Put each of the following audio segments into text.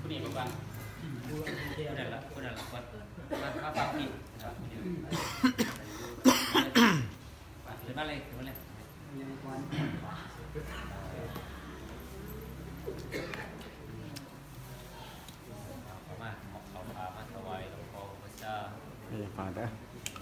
ผู้นี้บ้างผู้นั้นละวัดข้าวปลาพี่ครับเดี๋ยวมาเลยมาถวายหลวงพ่อพระเจ้าฝากได้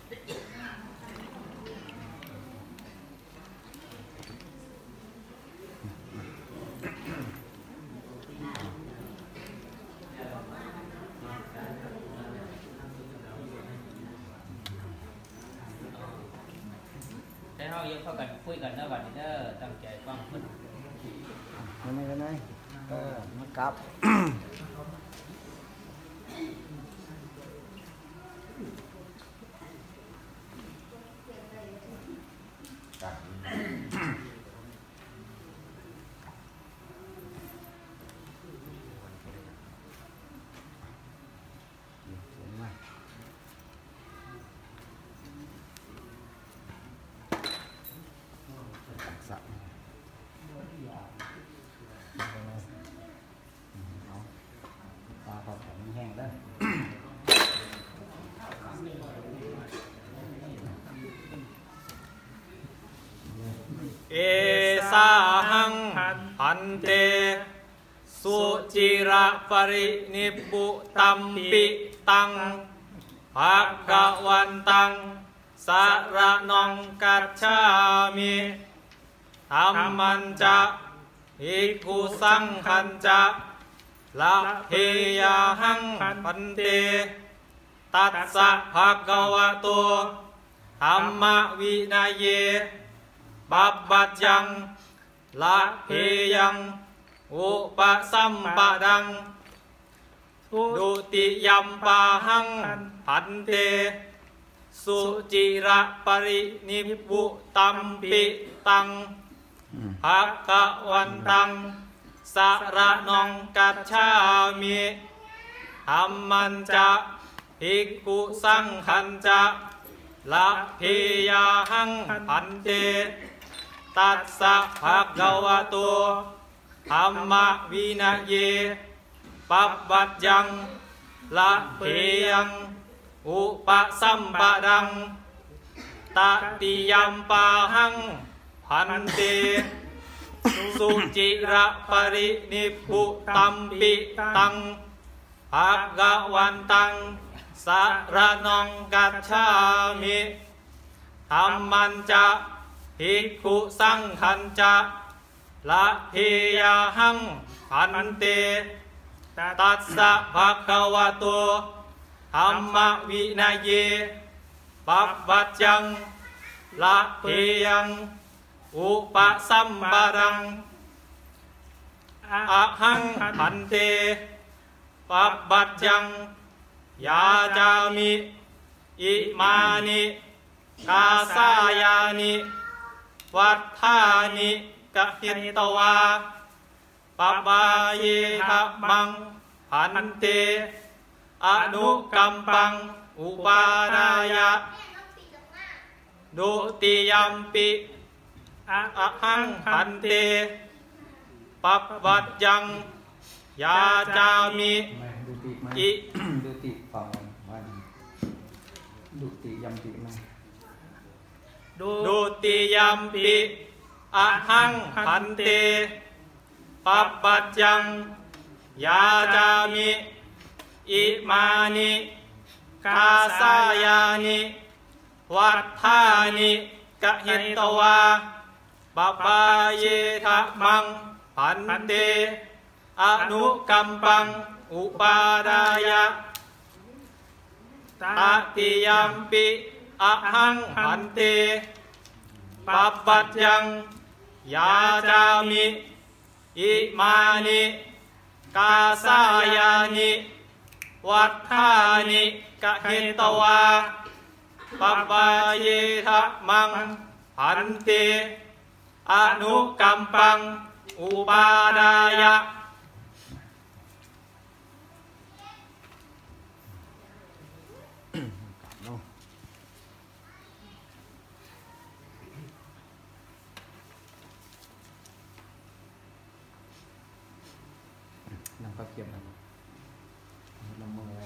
แต่เรายังเข้ากันคุยกันนะวันนี้เด้อตั้งใจฟังเพิ่นยังไงมันกลับเอสาหังพันเตสุจิระปรินิพพุตัมปิตังภะคะวันตังสารนังกัจฉามิธัมมัญจะภิกขุสังฆัญจะละเพยาหังพันเตตัสสะภะคะวะโตธัมมวินัยเยบัพพัจยังละเพยังอุปสัมปะดังดุติยัมปาหังพันเตสุจิระปรินิพพุตัมปิตังภะคะวันตังสารนังกัจฉามิธัมมัญจะภิกขุสังฆัญจะละเพยาหังพันเตตัสสะภะคะวะโตธัมมวินัยเยปัพพัจยังละเพยังอุปสัมปะดังตติยัมปาหังพันเตสุจิระปรินิพพุตัมปิตังภะคะวันตังสารนังกัจฉามิธัมมัญจะภิกขุสังฆัญจะละเพยาหังพันเตตัสสะภะคะวะโตธัมมวินัยเยปัพพัจยังละเพยังอุปสัมปะดังอะหังพันเตปัพพัจยังยาจามิอิมานิกาสายานิวัฏฐานิกะหิตวาปะบาเยทะมังพันเตอนุกัมปังอุปาณายะดุติยัมปิอะหังพันเตปัพพัจยังยาจามิอิดุติฟังวันดุติยัมปิมาดุติยัมปิอะหังพันเตปัพพัจยังยาจามิอิมานิกาสายานิวัฏฐานิกะหิตวาปะปาเยทะมังพันเตอนุกัมปังอุปาดายะตติยัมปิอะหังพันเตปัพพัจยังยาจามิอิมานิกาสายานิวัฏฐานิกะหิตวาปะปาเยทะมังพันเตอนุกัมปังอุปาดายะนั่งก็เก็บนะละมือไว้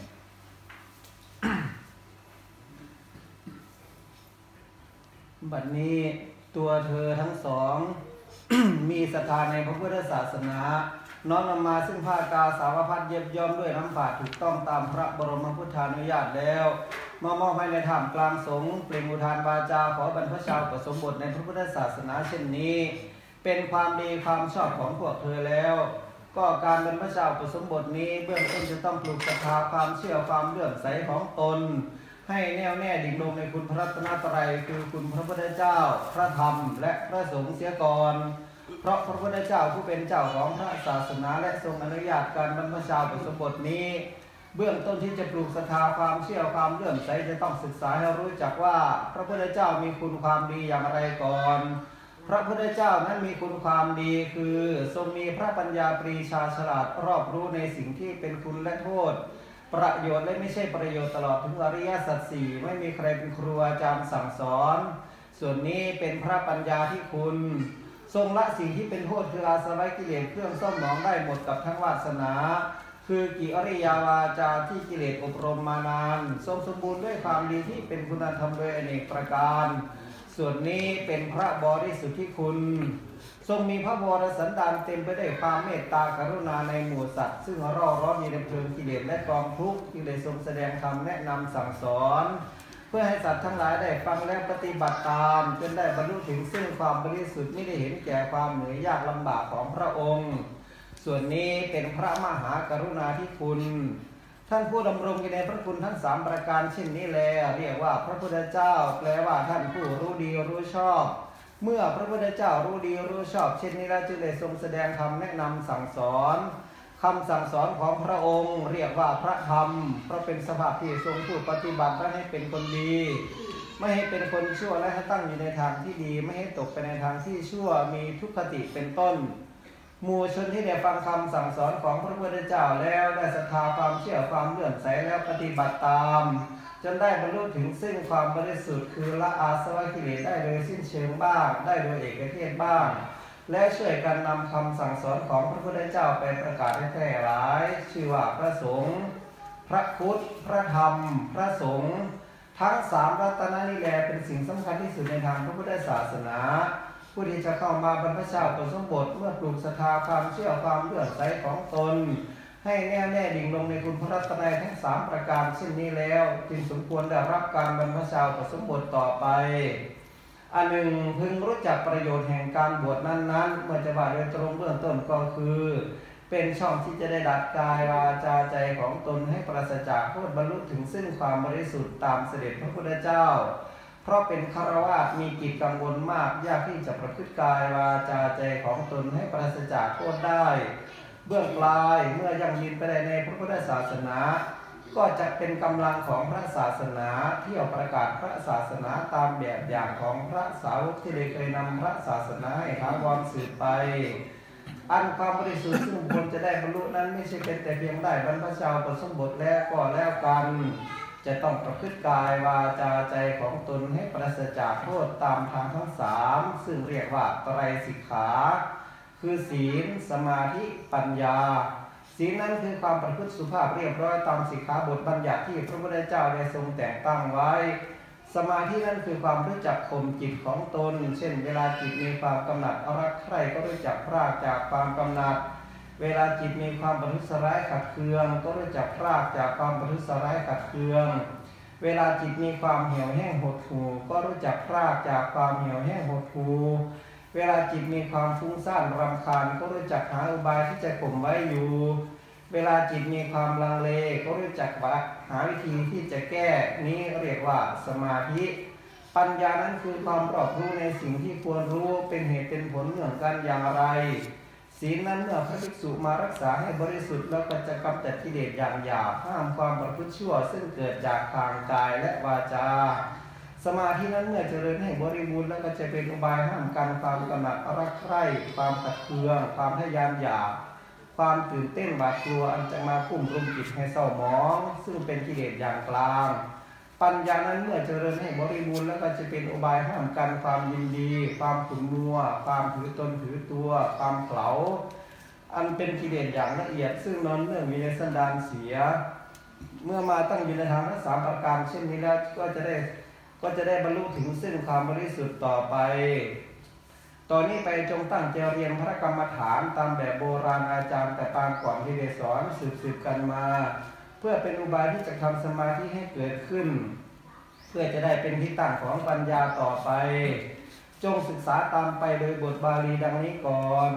บัดนี้ตัวเธอทั้งสอง มีศรัทธาในพระพุทธศาสนาน้อมนำมาซึ่งผ้ากาสาวพัดเย็บย้อมด้วยน้ำบาตรถูกต้องตามพระบรมพุทธานุญาตแล้วมอบให้ในท่ามกลางสงฆ์เปล่งอุทานวาจาขอบรรพชาอุปสมบทในพระพุทธศาสนาเช่นนี้เป็นความดีความชอบของพวกเธอแล้วก็การบรรพชาอุปสมบทนี้เบื้องต้นจะต้องปลูกศรัทธาความเชื่อความเลื่อมใสของตนให้แน่วแน่ดิ่งลงในคุณพระรัตนตรัยคือคุณพระพุทธเจ้าพระธรรมและพระสงฆ์เสียก่อนเพราะพระพุทธเจ้าผู้เป็นเจ้าของพระศาสนาและทรงอนุญาตการบรรพชาอุปสมบทนี้เบื้องต้นที่จะปลูกศรัทธาความเชื่อความเลื่อมใสจะต้องศึกษาให้รู้จักว่าพระพุทธเจ้ามีคุณความดีอย่างไรก่อนพระพุทธเจ้านั้นมีคุณความดีคือทรงมีพระปัญญาปรีชาฉลาดรอบรู้ในสิ่งที่เป็นคุณและโทษประโยชน์และไม่ใช่ประโยชน์ตลอดถึงอริยสัจสี่ไม่มีใครเป็นครูอาจารย์สั่งสอนส่วนนี้เป็นพระปัญญาที่คุณทรงละสิ่งที่เป็นโทษคืออาสวะกิเลสเครื่องเศร้าหมองได้หมดกับทั้งวาสนาคือกิริยาวาจาที่กิเลสอบรมมานานทรงสมบูรณ์ด้วยความดีที่เป็นคุณธรรมโดยอเนกประการส่วนนี้เป็นพระบริสุทธิคุณทรงมีพระวรสันดานเต็มไปด้วยความเมตตากรุณาในหมู่สัตว์ซึ่งร่อร้อนอยู่ในเพลิงกิเลสและกองทุกข์ที่ได้ทรงแสดงธรรมแนะนำสั่งสอนเพื่อให้สัตว์ทั้งหลายได้ฟังและปฏิบัติตามจนได้บรรลุถึงซึ่งความบริสุทธิ์ไม่ได้เห็นแก่ความเหนื่อยยากลำบากของพระองค์ส่วนนี้เป็นพระมหากรุณาธิคุณท่านผู้ดำรงอยู่ในพระคุณทั้ง3ประการเช่นนี้แลเรียกว่าพระพุทธเจ้าแปลว่าท่านผู้รู้ดีรู้ชอบเมื่อพระพุทธเจ้ารู้ดีรู้ชอบเช่นนี้แล้วจึงได้ทรงแสดงธรรมแนะนำสั่งสอนคำสั่งสอนของพระองค์เรียกว่าพระธรรมเพราะเป็นสภาพที่ทรงพูดปฏิบัติและให้เป็นคนดีไม่ให้เป็นคนชั่วและให้ตั้งอยู่ในทางที่ดีไม่ให้ตกไปในทางที่ชั่วมีทุกขติเป็นต้นหมู่ชนที่ได้ฟังคำสั่งสอนของพระพุทธเจ้าแล้วได้ศรัทธาความเชื่อความเลื่อมใสแล้วปฏิบัติตามจนได้บรรลุถึงซึ่งความบริสุทธิ์คือละอาสวะกิเลสได้โดยสิ้นเชิงบ้างได้โดยเอกเทศบ้างและช่วยกันนำคำสั่งสอนของพระพุทธเจ้าไปประกาศให้แพร่หลายชื่อว่าพระสงฆ์พระพุทธพระธรรมพระสงฆ์ทั้ง3รัตนะนี้แลเป็นสิ่งสำคัญที่สุดในทางพระพุทธศาสนาผู้ที่จะเข้ามาบรรพชาอุปสมบทเมื่อปลูกศรัทธาความเชื่อความเลื่อมใสของตนให้แน่วแน่ดิ่งลงในคุณพระรัตนัยทั้ง3ประการเช่นนี้แล้วจึงสมควรได้รับการบรรพชาอุปสมบทต่อไปอันหนึ่งพึงรู้จักประโยชน์แห่งการบวชนั้นๆเมื่อจะว่าโดยตรงเบื้องต้นก็คือเป็นช่องที่จะได้ดัดกายวาจาใจของตนให้ปราศจากโทษบรรลุถึงซึ่งความบริสุทธิ์ตามเสด็จพระพุทธเจ้าเพราะเป็นฆราวาสมีกิจกังวลมากยากที่จะประพฤติกายวาจาใจของตนให้ปราศจากโทษได้เบื้องปลายเมื่อยังยืนไปในพระพุทธศาสนาก็จะเป็นกำลังของพระศาสนาเที่ยวประกาศพระศาสนาตามแบบอย่างของพระสาวกที่ได้เคยนำพระศาสนาให้ถาวรสืบไปอันความบริสุทธิ์ซึ่งควรจะได้บรรลุนั้นไม่ใช่เป็นแต่เพียงได้บรรพชาอุปสมบทแล้วก็แล้วกันจะต้องประพฤติกายวาจาใจของตนให้ปราศจากโทษตามทางทั้ง3ซึ่งเรียกว่าไตรสิกขาคือศีลสมาธิปัญญาศีลนั้นคือความประพฤติสุภาพเรียบร้อยตามสิกขาบทบัญญัติที่พระพุทธเจ้าได้ทรงแต่งตั้งไว้สมาธินั้นคือความรู้จักข่มจิตของตนเช่นเวลาจิตมีความกำหนัดรักใคร่ก็รู้จักพรากจากความกำหนัดเวลาจิตมีความประทุษร้ายขัดเคืองก็รู้จักพรากจากความประทุษร้ายขัดเคืองเวลาจิตมีความเหี่ยวแห้งหดหู่ก็รู้จักพรากจากความเหี่ยวแห้งหดหู่เวลาจิตมีความฟุ้งซ่านรำคาญก็รู้จักหาอุบายที่จะข่มไว้อยู่เวลาจิตมีความลังเลก็รู้จักหาวิธีที่จะแก้นี้เรียกว่าสมาธิปัญญานั้นคือความรอบรู้ในสิ่งที่ควรรู้เป็นเหตุเป็นผลเนื่องกันอย่างไรศีลนั้นเมื่อพระภิกษุมารักษาให้บริสุทธิ์แล้วก็จะกำจัดกิเลสอย่างหยาบห้ามความประพฤติชั่วซึ่งเกิดจากทางกายและวาจาสมาธินั้นเมื่อเจริญให้บริบูรณ์แล้วก็จะเป็นอุบายห้ามกันความกำหนัดรักใคร่ความขัดเคืองความทะยานอยากความตื่นเต้นหวาดกลัวอันจะมากุ้มรุมจิตให้เศร้าหมองซึ่งเป็นกิเลสอย่างกลางปัญญานั้นเมื่อเจริญให้บริบูรณ์แล้วก็จะเป็นอุบายห้ามกันความยินดีความขุ่นมัวความถือตนถือตัวความเขลาอันเป็นกิเลสอย่างละเอียดซึ่งนอนเนื่องมีในสันดานเสียเมื่อมาตั้งอยู่ในทางทั้ง3ประการเช่นนี้แล้วก็จะได้บรรลุถึงซึ่งความบริสุทธิ์ต่อไปตอนนี้ไปจงตั้งใจเรียนพระกรรมฐานตามแบบโบราณอาจารย์แต่ปางก่อนที่ได้สอนสืบกันมาเพื่อเป็นอุบายที่จะทำสมาธิให้เกิดขึ้นเพื่อจะได้เป็นที่ตั้งของปัญญาต่อไปจงศึกษาตามไปโดยบทบาลีดังนี้ก่อน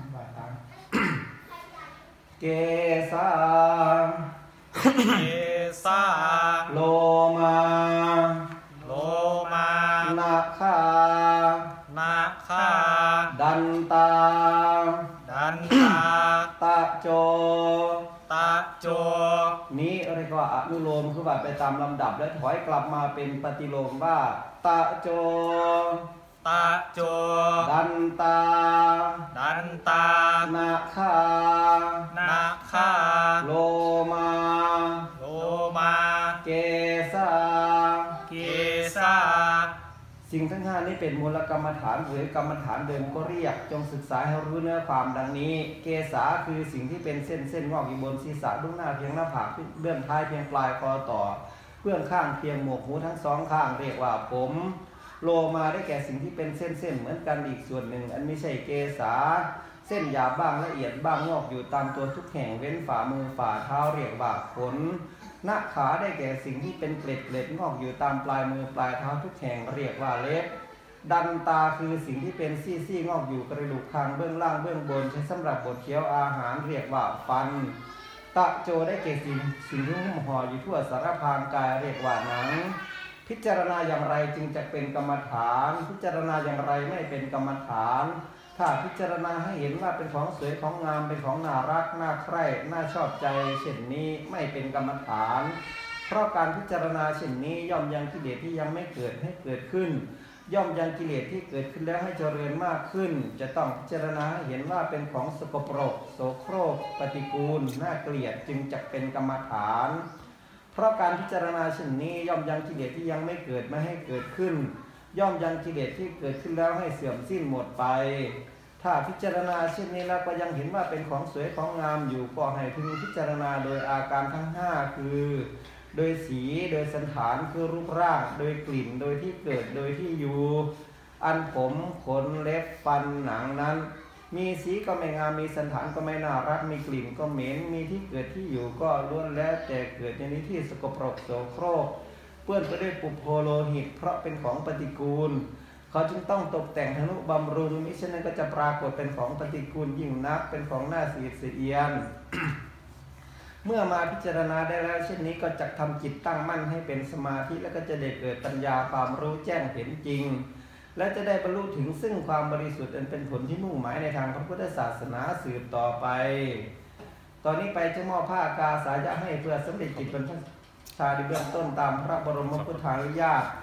เกสาเกสาโลมาโลมานาคานาคาดันตาดันตาตะโจตะโจนี้เรียกว่าอนุโลมคือว่าไปตามลำดับแล้วถอยกลับมาเป็นปฏิโลมว่าตะโจตะโจดันตาดันตานาคานาคาโลมาโลมาเกสาเกสาสิ่งทั้ง5นี้เป็นมูลกรรมฐานหรือกรรมฐานเดิมก็เรียกจงศึกษาให้รู้เนื้อความดังนี้เกสาคือสิ่งที่เป็นเส้นงอกอยู่บนศีรษะดุ้งหน้าเพียงหน้าผากเบื้องท้ายเพียงปลายคอต่อเบื้องข้างเพียงหมวกหูทั้ง2ข้างเรียกว่าผมโลมาได้แก่สิ่งที่เป็นเส้นเหมือนกันอีกส่วนหนึ่งอันไม่ใช่เกสาเส้นหยาบบ้างละเอียดบ้างงอกอยู่ตามตัวทุกแห่งเว้นฝ่ามือฝ่าเท้าเรียกว่าขนหน้าขาได้แก่สิ่งที่เป็นเกล็ดงอกอยู่ตามปลายมือปลายเท้าทุกแห่งเรียกว่าเล็บดันตาคือสิ่งที่เป็นซี่งอกอยู่กระดูกคางเบื้องล่างเบื้องบนใช้สำหรับบดเคี้ยวอาหารเรียกว่าฟันตะโจได้แก่สิ่งที่หุ้มห่ออยู่ทั่วสารพางกายเรียกว่าหนังพิจารณาอย่างไรจึงจะเป็นกรรมฐานพิจารณาอย่างไรไม่เป็นกรรมฐานถ้าพิจารณาให้เห็นว่าเป็นของสวยของงามเป็นของน่ารักน่าใคร่น่าชอบใจเช่นนี้ไม่เป็นกรรมฐานเพราะการพิจารณาเช่นนี้ย่อมยังกิเลสที่ยังไม่เกิดให้เกิดขึ้นย่อมยังกิเลสที่เกิดขึ้นแล้วให้เจริญมากขึ้นจะต้องพิจารณาให้เห็นว่าเป็นของสกปรกโสโครกปฏิกูลน่าเกลียดจึงจะเป็นกรรมฐานเพราะการพิจารณาเช่นนี้ย่อมยังกิเลสที่ยังไม่เกิดไม่ให้เกิดขึ้นย่อมยังกิเลสที่เกิดขึ้นแล้วให้เสื่อมสิ้นหมดไปถ้าพิจารณาเช่นนี้แล้วก็ยังเห็นว่าเป็นของสวยของงามอยู่ก็ให้พึงพิจารณาโดยอาการทั้ง5คือโดยสีโดยสันฐานคือรูปร่างโดยกลิ่นโดยที่เกิดโดยที่อยู่อันผมขนเล็บฟันหนังนั้นมีสีก็ไม่งามมีสันฐานก็ไม่น่ารักมีกลิ่นก็เหม็นมีที่เกิดที่อยู่ก็ล้วนแล้วแต่เกิดในที่สกปรกโสโครกเปื้อนไปด้วยปุโพโลหิตเพราะเป็นของปฏิกูลเขาจึงต้องตกแต่งทนุบำรุงมิฉะนั้นก็จะปรากฏเป็นของปฏิกูลยิ่งนักเป็นของน่าเสียดเสียน เมื่อมาพิจารณาได้แล้วเช่นนี้ก็จะทำจิตตั้งมั่นให้เป็นสมาธิแล้วก็จะได้เกิดปัญญาความรู้แจ้งเห็นจริงและจะได้บรรลุถึงซึ่งความบริสุทธิ์อันเป็นผลที่มุ่งหมายในทางพระพุทธศาสนาสืบต่อไปตอนนี้ไปจะมอบผ้ากาสายะให้เพื่อสำเร็จจิตเป็นพระชาในเบื้องต้นตามพระบรมพุทธานุญาต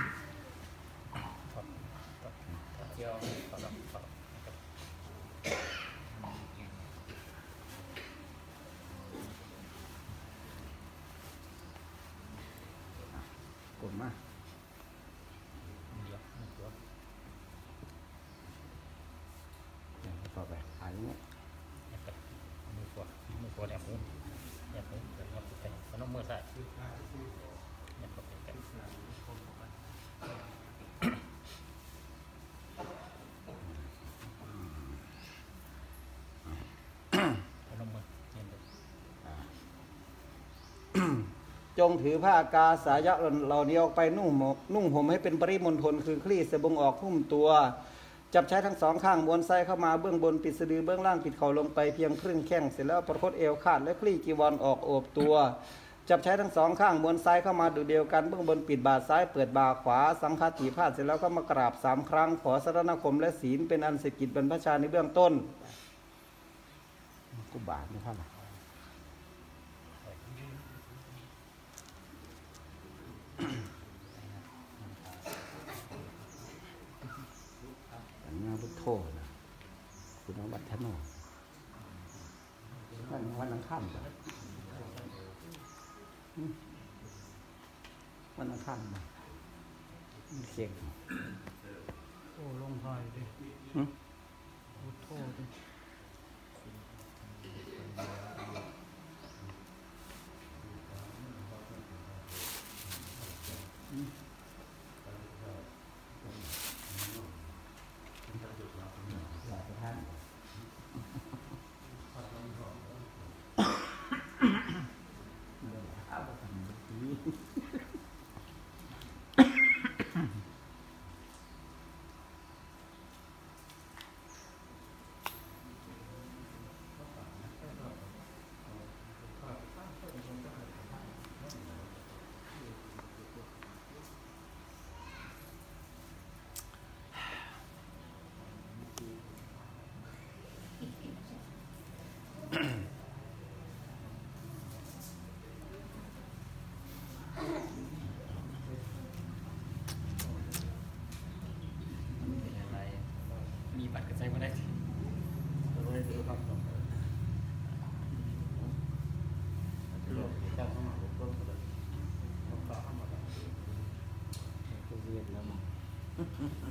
กดมาต่อไปหายเนี่ยมือขวาแอบหูเดี๋ยวพนมมือใส่จงถือผ้ากาสายะเหล่านี้ออกไปนุ่งห่มให้เป็นปริมณฑลคือคลี่สบงออกหุ้มตัวจับใช้ทั้ง2ข้างม้วนไส้เข้ามาเบื้องบนปิดสะดือเบื้องล่างปิดเข่าลงไปเพียงครึ่งแข้งเสร็จแล้วประคตเอวขาดและคลี่จีวรออกโอบตัวจับใช้ทั้ง2ข้างม้วนซ้ายเข้ามาดูเดียวกันเบื้องบนปิดบ่าซ้ายเปิดบ่าขวาสังฆาติพาดเสร็จแล้วก็มากราบ3ครั้งขอสรณคมและศีลเป็นอันเสร็จกิจบรรพชาในเบื้องต้นกูบาทไม่เท่าไหร่พุทโธนะคุณวัฒโนวันอังคารวันอังคารเสียงโอ้ลงหายดิพุทโธดิหลายท่านเป็นอะไรมีบัตรก็ใช้ไม่ได้สิเวียนแล้วมั้ง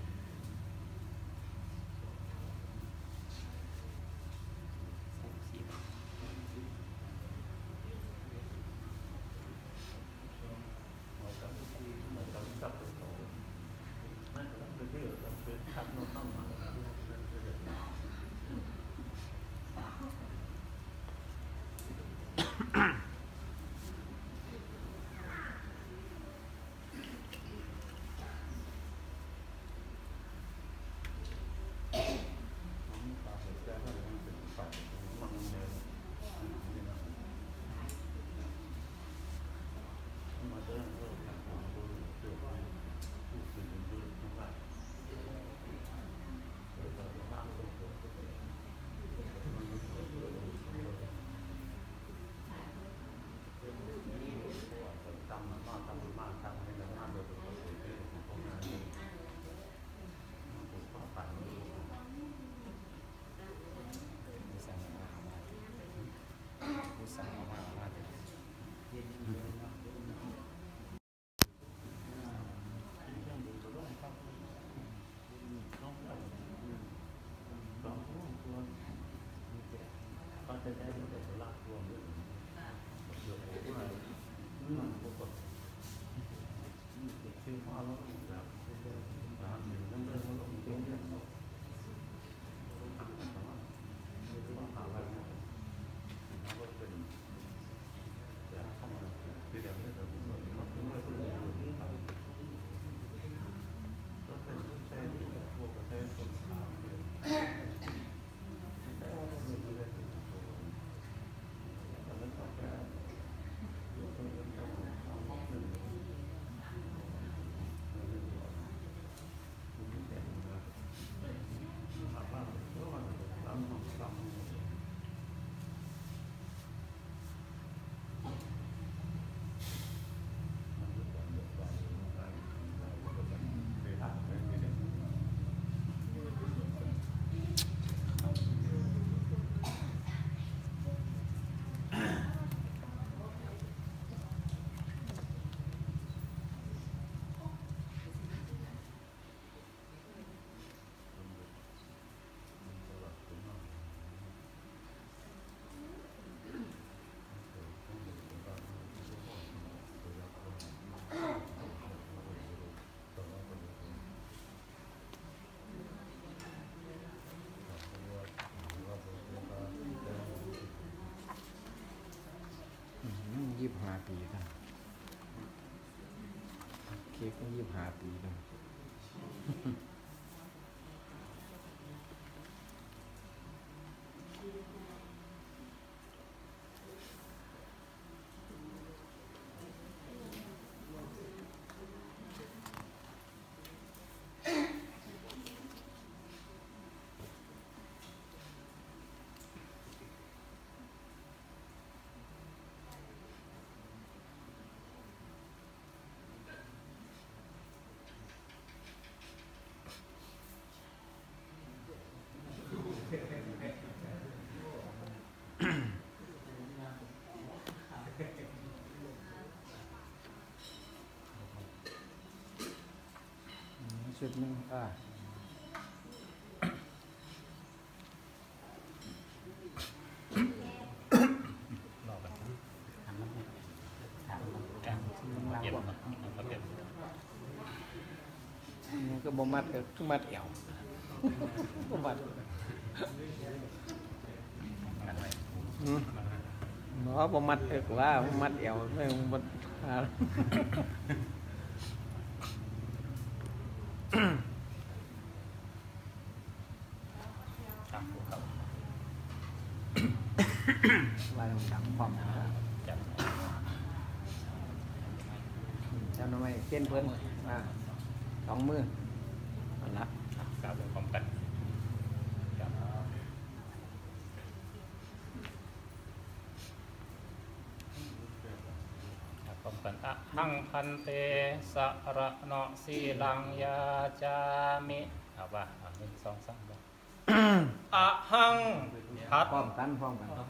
25 ปีแล้วเค้กก็25 ปีแล้วชุดนึงรอกันถามมันถามมันการเย็นมันก็เป็นบ่มัดก็คือมัดเอวบ่มัดบ่มัดเถอะว่ามัดเอวไม่มัดลายของดังพร้อมนะเจ้าหน้าที่เต้นเพิ่น2 มือนั่นละกล่าวพร้อมกันพร้อมกันอะหังพันเตสระเนาะสีลังยาจามิเอาว่า1 2 3บ่อะหังพัดพร้อมกันพ่อ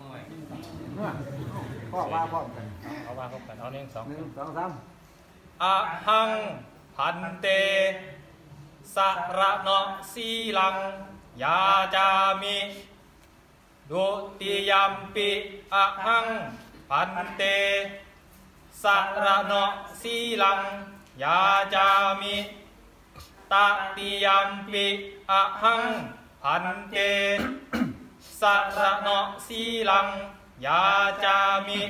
ว่าพร้อมกันเอาว่าพร้อมกันเอา1 2 1 2 3 อะหังพันเตสระเนาะสีลังยาจามิดุติยัมปิอะหังพันเตสระเนาะสีลังยาจามิตติยัมปิอะหังพันเตสระเนาะสีลังยาจามิ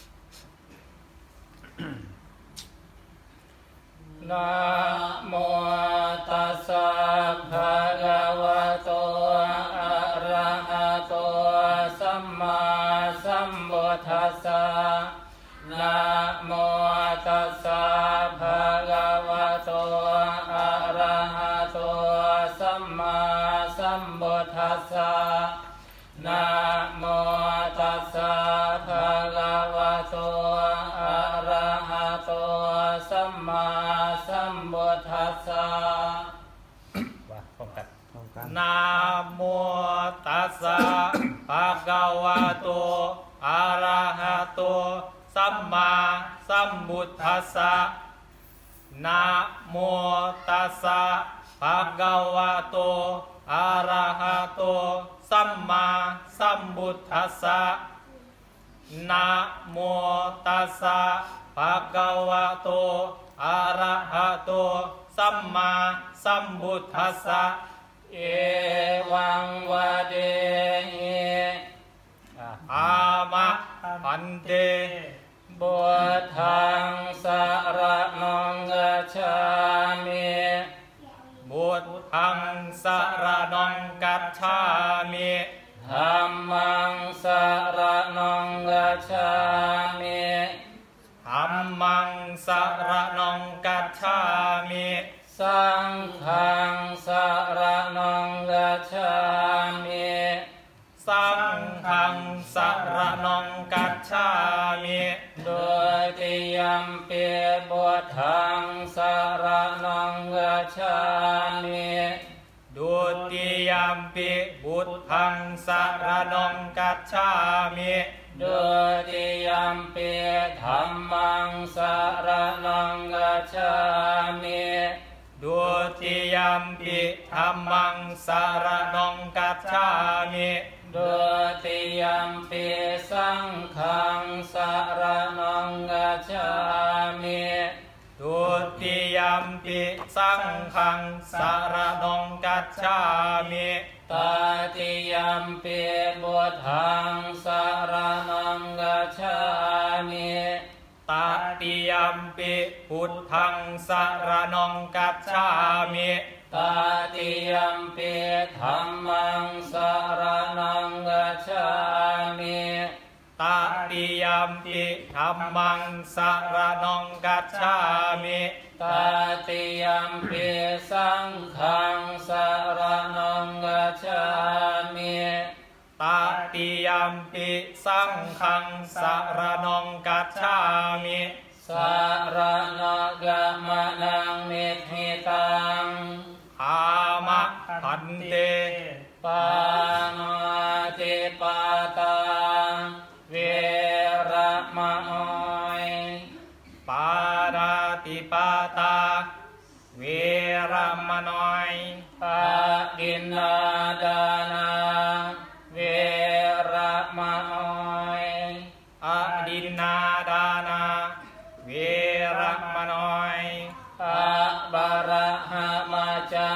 นะโมตัสสะภะคะวะโตอะระหะโตสัมมาสัมพุทธัสสะนะโมตัสสะภะคะวะโตอะระหะโตสัมมาสัมพุทธัสสะนะโมตัสสะภะคะวะโตอะระหะโตสัมมาสัมพุทธัสสะว่าพร้อมกันนะโมตัสสะภะคะวะโตอะระหะโตสัมมาสัมพุทธัสสะนะโมตัสสะภะคะวะโตอะระหะโตสัมมาสัมพุทธัสสะนะโมตัสสะภะคะวะโตอะระหะโตสัมมาสัมพุทธัสสะเอวังวะเดหิอามะพันเตบุทังสระนังกัจฉามิบุทังสระนังกัจฉามิธัมมังสระนังกัจฉามิธัมมังสระนังกัจฉามิสังฆังสระนังกัจฉามิสังฆังสระนังกัจฉามิโดยติยัมปิบุทังสระนังกัจฉามิดุติยัมปิบุทังสระนังกัจฉามิดุติยัมปิธัมมังสระนังกัจฉามิดุติยัมปิธัมมังสระนังกัจฉามิดุติยัมปิสังฆังสระนังกัจฉามิดุติยัมปิสังฆังสระนังกัจฉามิตติยัมปิบุทังสระนังกัจฉามิตติยัมปิพุทธังสระนังกัจฉามิตติยัมปิธัมมังสระนังกัจฉามิตติยัมปิธัมมังสระนังกัจฉามิตติยัมปิสังฆังสระนังกัจฉามิตติยัมปิสังฆังสระนังกัจฉามิสระนังกัมมะนังนิธิตังอามะพันเตปานาติปาตาเวระมะโอยปานาติปาตาเวระมะโอยปาดินนาดานาเวระมะโอยอดินนาดานาเวระมะโอยอะบาระหะมาจา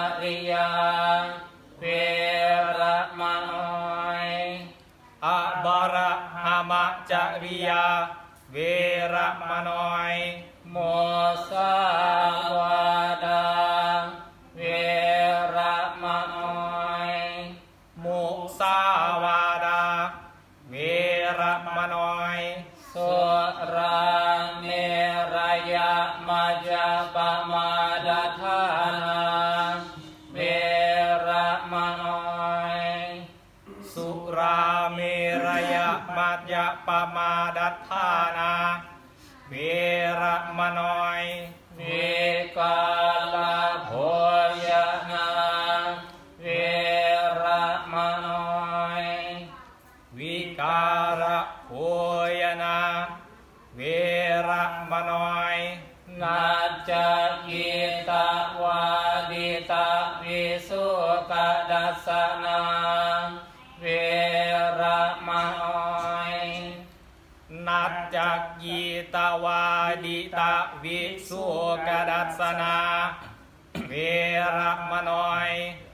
จริยาเวรมนอยโมสาวาดาเวรมนอยมุสาวาดาเวรมนอยสุราเมรยะมัจจปมาดทานาเวรมนอยสุราเมรยะมัจจปมาดัฏฐานาเวรมนอยวิกาลโภยนาเวรมนอยวิการะโภยนาเวรมนอยนาจกิตวาดิตาวิสุกดัสสนาเวรมนอยนัจจกีตวาดิตาวิสุกดัสสนาเวรมนอย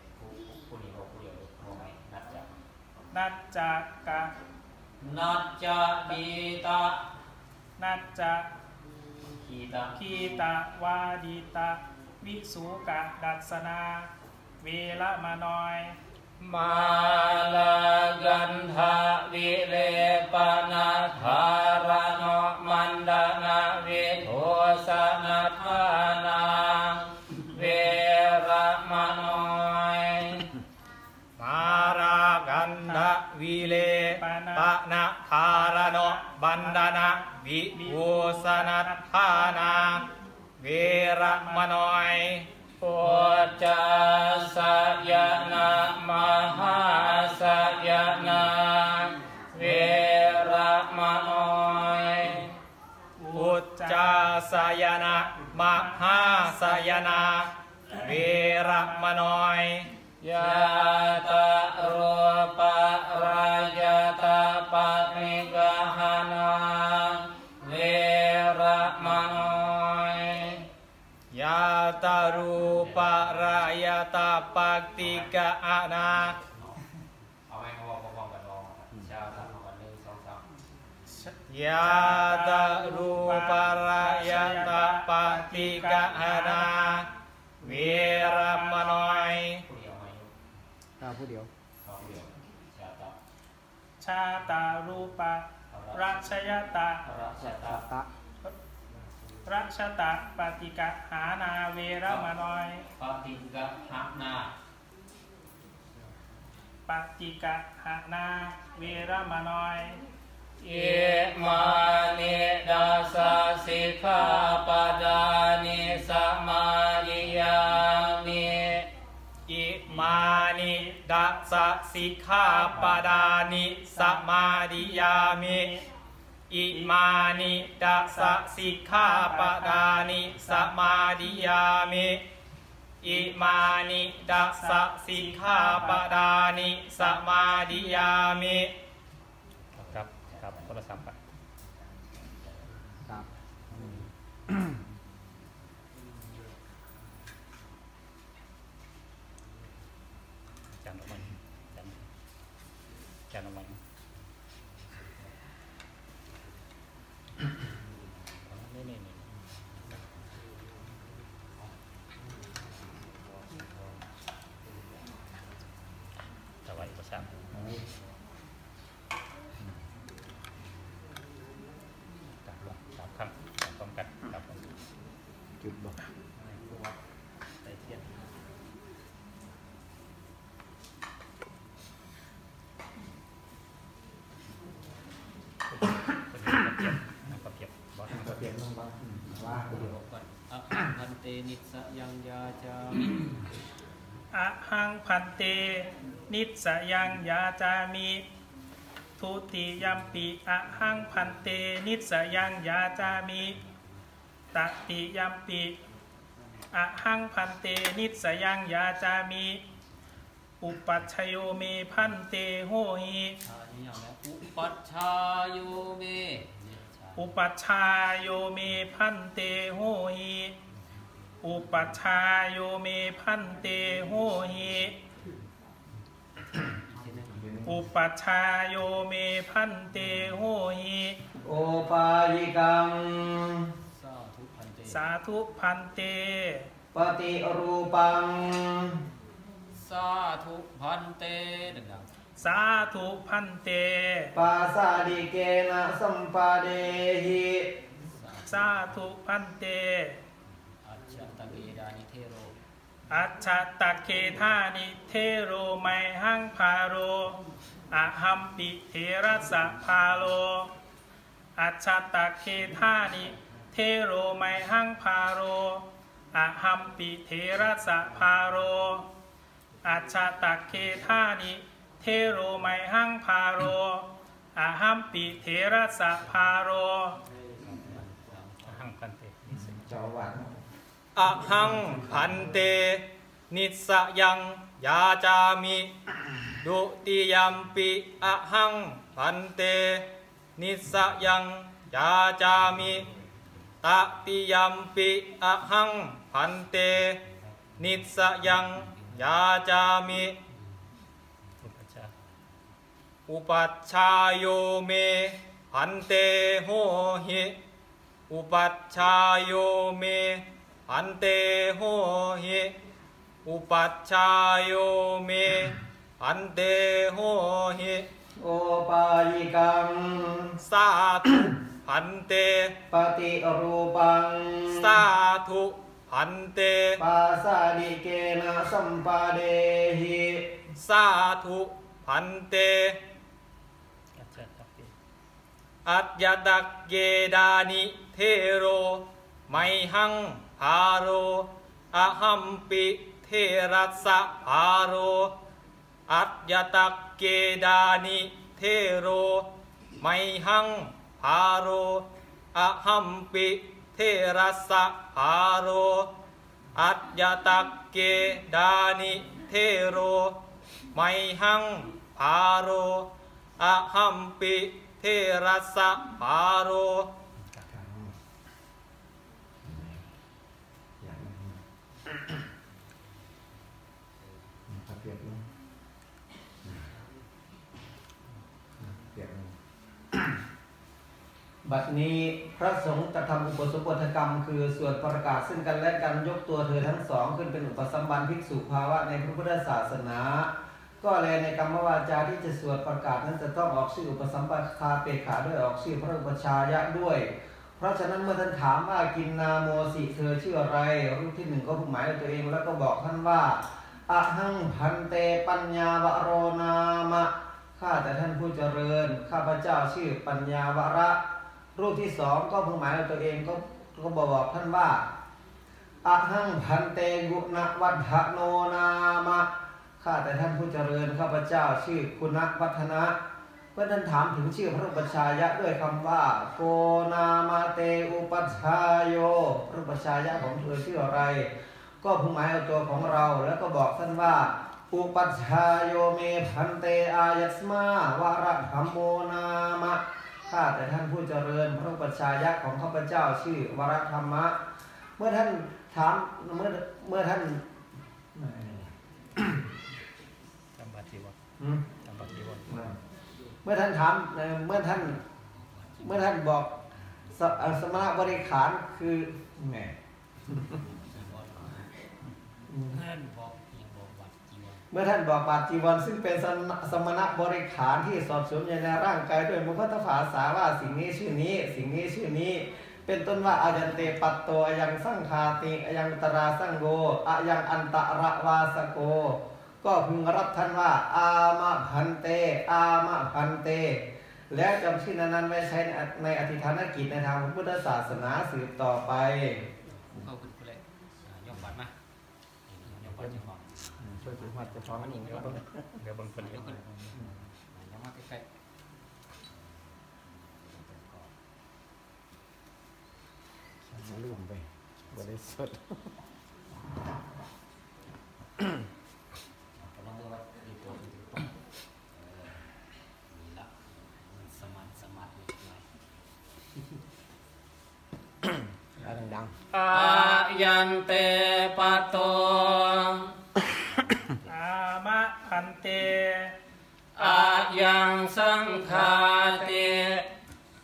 นัจจกะนัจจกีตานัจจคีตวาดิตาวิสุกดัสสนาเวรมนอยมาลากันทาวิเลปนาธารโนมันดานาวิโทสนาธานาเวรมนอยมารากันทะวิเลปนาธารโนบันดานาวิโทสนาธานาเวรมนอยปุจจาสยนามหาสยนาเวรมนอยปุจจาสยนามหาสยนาเวรมนอยยะตะรูปรายะตะปะนิกหานาเวรมนอยยะตารูปรายะตาปักติกะอานาเอาไว้เขาบอกพร้อมกันลองชาทั้งหมด1 2 3 ยะตารูปรายะตาปักติกะอานาเวรมนอยผู้เดียวชาตารูปะรัชยตารัชตะปฏิกะหานาเวรมนอยปฏิกะหานาปฏิกะหานาเวรมนอยเอมานิดาสสิกขาปดานิสมาดิยามิอิมานิดัสสะสิกขาปดานิสมาดิยามิอิมานิดัสสะสิกขาปดานิสมาดิยามิอิมานิดัสสะสิกขาปดานิสมาดิยามิครับโทรศัพท์ครับจานออกมาจานออกมานี่ถวายประชาจับข้างจับป้องกันจับจุดบอกใส่เทียนพันเตนิสยังยาจามิอะหังพันเตนิสยังยาจามิทุติยัมปิอะหังพันเตนิสยังยาจามิตติยัมปิอะหังพันเตนิสยังยาจามิอุปัชฌโยเมพันเตโหหิอุปัชฌาโยเมอุปัชฌาโยเมพันเตโหหิอุปัชฌาโยเมพันเตโหหิอุอุปัชฌายโยเมพันเตโหหิโอปายิกังสาธุพันเตปฏิรูปังสาธุพันเตดังสาธุพันเตปาสาดิเกนะสัมปาเดหิสาธุพันเตๆอัจฉตเกดานิเทโรอัจฉตะเคธานิเทโรไมหังพาโรอะหัมปิเทระสะพาโลอัจฉตะเคธานิเทโรไมหังพาโรอะหัมปิเทระสะพาโรอัจฉตะเคธานิเทโรไมหังพาโรอะหัมปิเทระสะพาโรหังพันเตเจ้าวัดอะหังพันเตนิสสยังยาจามิดุติยัมปิอะหังพันเตนิสสยังยาจามิตติยัมปิอะหังพันเตนิสสยังยาจามิอุปัชฌายโยเมพันเตโหหิอุปัชฌายโยเมพันเตโหหิอุปัชฌายโยเมพันเตโหหิโอปายิกังสาธุพันเตปฏิรูปังสาธุพันเตปาสาดิเกนะสัมปาเดหิสาธุพันเตอัจฉตเกอัจยตักเกดานิเทโรไมหังพาโรอะหัมปิเทรัสสะพาโรอัจยตักเกดานิเทโรไมหังพาโรอะหัมปิเทรัสสะพาโรอัจยตักเกดานิเทโรไมหังพาโรอะหัมปิเทรัสสะพาโรบัดนี้พระสงฆ์จะทำอุปสมบทกรรมคือสวดประกาศซึ่งกันและกันยกตัวเธอทั้งสองขึ้นเป็นอุปสัมบันภิกษุภาวะในพระพุทธศาสนาก็แลในกรรมวาจาที่จะสวดประกาศนั้นจะต้องออกชื่ออุปสัมปทาเปกขาด้วยออกชื่อพระอุปชายะด้วยเพราะฉะนั้นเมื่อท่านถามว่ากินนาโมสิเธอชื่ออะไรรูปที่หนึ่งก็พูดหมายตัวเองแล้วก็บอกท่านว่าอะหังพันเตปัญญาวโรนามะข้าแต่ท่านผู้เจริญข้าพเจ้าชื่อปัญญาวระรูปที่สองก็พูดหมายตัวเองก็บอกท่านว่าอะหังพันเตกุณวัฏโนนามะข้าแต่ท่านผู้เจริญข้าพเจ้าชื่อคุณวัฒนะเพื่อท่านถามถึงชื่อพระอุปชายะด้วยคำว่าโกนามาเตอุปัชฌายโยพระอุปชายะของเธอชื่ออะไรก็ผู้หมายเอาตัวของเราแล้วก็บอกท่านว่าอุปัชฌายโยเมพันเตอายัสมาวาระธัมโมนามะข้าแต่ท่านผู้เจริญพระอุปชายะของข้าพเจ้าชื่อวรธรรมะเมื่อท่านถามเมื่อท่านจำบัติวะจำบัติวะเมื่อท่านถามเมื่อท่านบอกสมณบริขารคือแหมเมื่อท่านบอกบาตรจีวรซึ่งเป็นสมณบริขารที่สอบสวนในร่างกายด้วยมุขตภาษาว่าสิ่งนี้ชื่อนี้สิ่งนี้ชื่อนี้เป็นต้นว่าอายันเตปัตโตอายังสังคาติอายังตราสังโกอายังอันตระวาสโกก็พึงรับท่านว่าอามะพันเตอามะพันเตแล้วจำชื่อนั้นไว้ใช้ในอธิษฐานกิจในทางพระพุทธศาสนาสืบต่อไปเข้าขึ้นไปเลยยกบัตรมายกบัตรจะฟ้องช่วยถือบัตรจะฟ้องมันอีกแล้วเดี๋ยวบางคนยกขึ้นยกมาใกล้ๆลืมไปบริสุทธิ์ลองดูว่าดีตัวดีตัวนี่ละสมาธิหน่อยดังอายันเตปัตโตอามะพันเตอา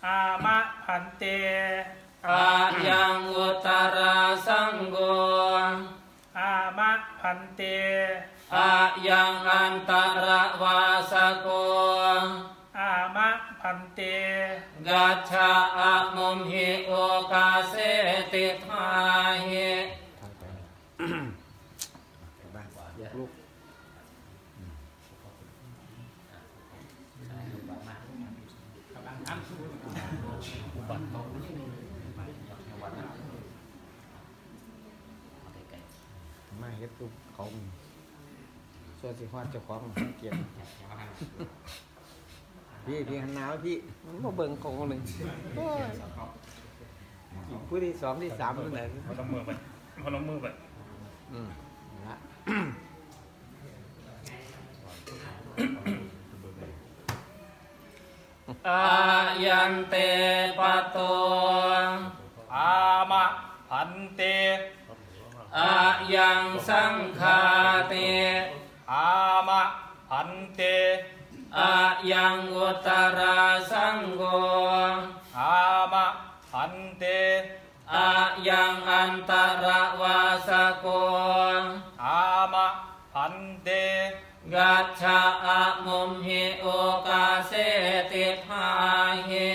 อามะพันเตอายังอุตราสังโฆอามะพันเตอายังอันตรวาสโกอามะพันเตกัจฉาอะมุมหิโอกาเสติทาหิลูกมาเฮ็ดลูกเขาส่วนสิฮอดเจ้าของเกียรติพี่หันหนาวพี่มันมาเบิ่งของหนึ่งผู้ที่สองที่สามนั่นแหละเขาต้องมือไปละอายันเตปะโตอามะพันเตอายังสังฆาเตอามะพันเตอายังอุตราสังโฆอามะพันเตอายังอันตรวาสโกอามะพันเตกัจฉาอะมุมหิโอกาเสติทาหิ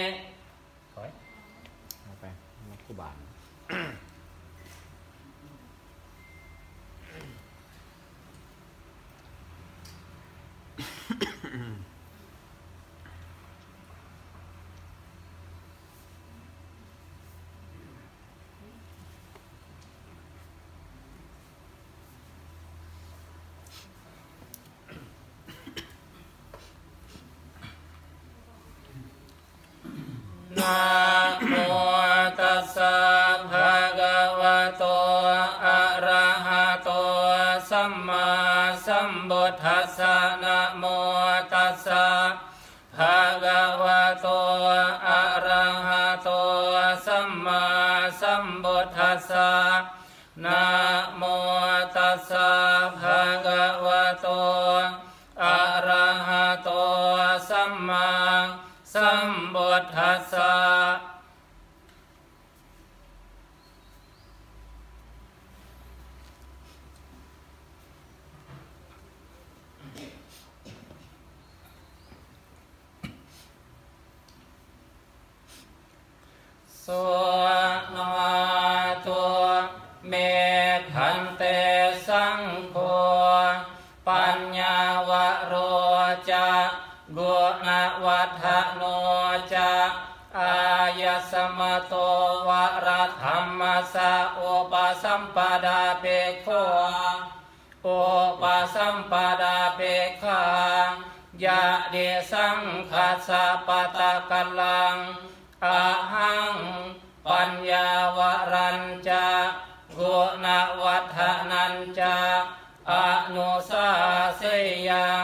เอาไปนักกุบาลนะโมตัสสะภะคะวะโตอะระหะโตสัมมาสัมพุทธัสสะนะโมตัสสะภะคะวะโตอะระหะโตสัมมาสัมพุทธัสสะนะโมตัสสะภะคะวะโตอะระหะโตสัมมาสัมพุทธัสสะสุนาตุเมขันเตสังโฆปัญญาวโรจะกุณวัฏโนจะอายสมโตวรธรรมสะอุปสัมปดาเปกขอุปสัมปดาเปกขายะเดสังคัสสะปะตะกัลลังอะหังปัญญาวรัญจะกุณวัฏนัญจะอนุสาเสยัง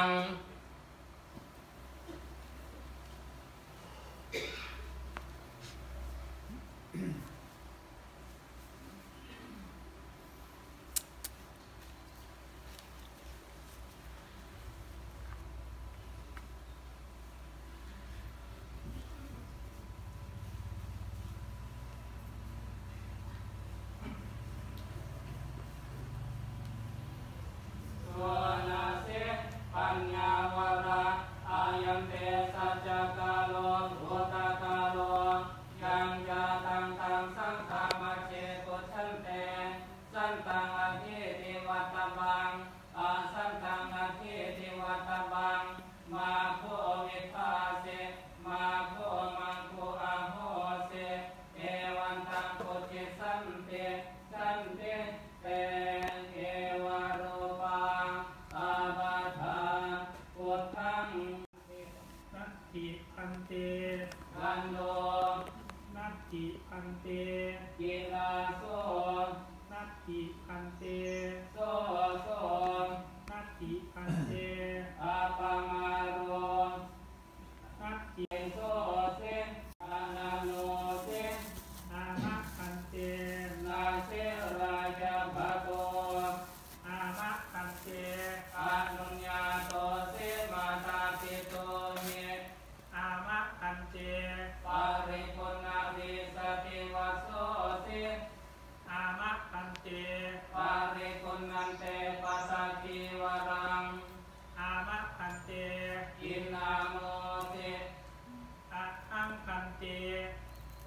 ปัญญาวราอายันเตสัจจกาโลโหตกาโลยังยาตังตังสังฆามาเจกุชันเตสันตังอธิติวัตบังอาสันตังอธิติวัตบังมาโควิภาเสมาโคมังคุอาโหเสเอวันตังปุจิสันเตสันเตเตเอวารูปังอาบาทาพุทธังนัตติพันเตกันโดนัตติพันเตกิลาโสนัตติพันเตโสโสนัตติพันเตอาปามาโรนัตติโสเสอานาโนเสอามะพันเตนาเสราชาภะโตอามะพันเตอานุญญาโตเสมาตาปิโตเมอามะพันเตปาริ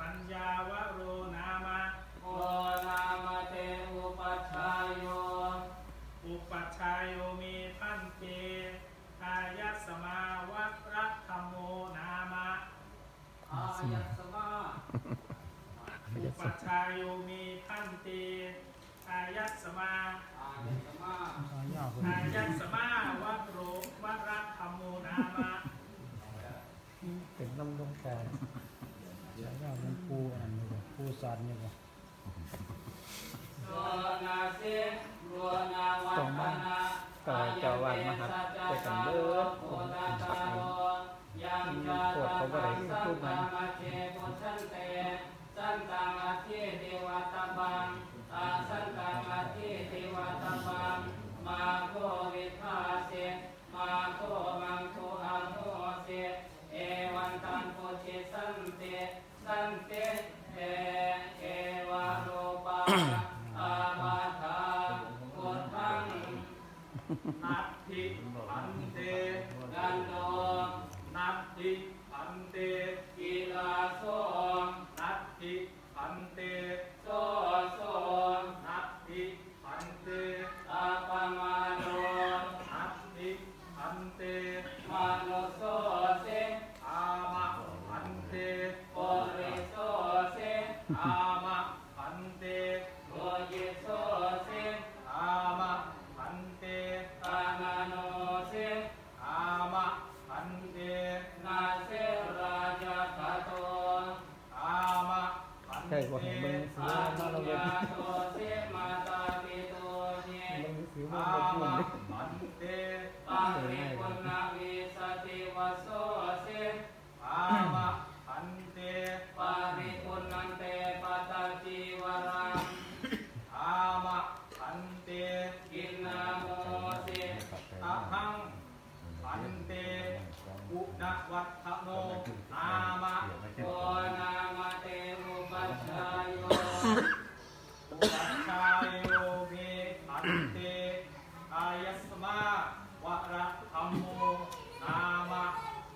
ญญาวโรนามะโอนามเตอุปัชฌายโยอุปัชฌายโยมีพันเตอายัสสมาวรัตธัมโมนามะอายัสสมาอุปัชฌายโยมีพันเตอายัสสมาอายัสสมาอายัสสมาวโรวรัตธัมโมนามะเป็นน้ำลงแต่แล้วก็มันปูอันนี้ก็ปูสันนี่ก็โสนาสิโรนาวัฒนาต่อเจ้าวันมหาไปกันเลิศโอตาตาโรยังจาตาสังฆามาเทปุชันเตสันตังอาทิเทวตาบังอาสันตังอาทิเทวตาบังมาโควิทาเสมาโคมังโคอังโหเสเอวันตันโพธิสันเตสันเตเอวาโรปาอาบาทาพุทธังนัตถิพันเตกันโดนัตถิพันเตกิลาโสนัตถิพันเตโสโสนัตถิพันเตอาปมาโนนัตถิพันเตมาโนโสเสอามะพันเตโอริโสเสอามะพันเตโอยิโสเสอามะพันเตปานาโนเสอามะพันเตนาเสราชาคาโตอามะพันใช่เตกว่าเห็นมึงซื้ออามาตุเราเลยญาโตเสมาตาปิโตเนมึงซื้อมาอาเราพูดมะเลยพันเตปังริปุณณวิสติวโสเสอามะพันเตปาริปุณันเตปตาจีวรังอามะพันเตกินนาโมเสอะหังพันเต อุณวัฏโน อามะโอนามาเตอุปัชฌายโยอุปัชฌายโยเมพันเต อายัสสมาวรัตธัมโม นามะ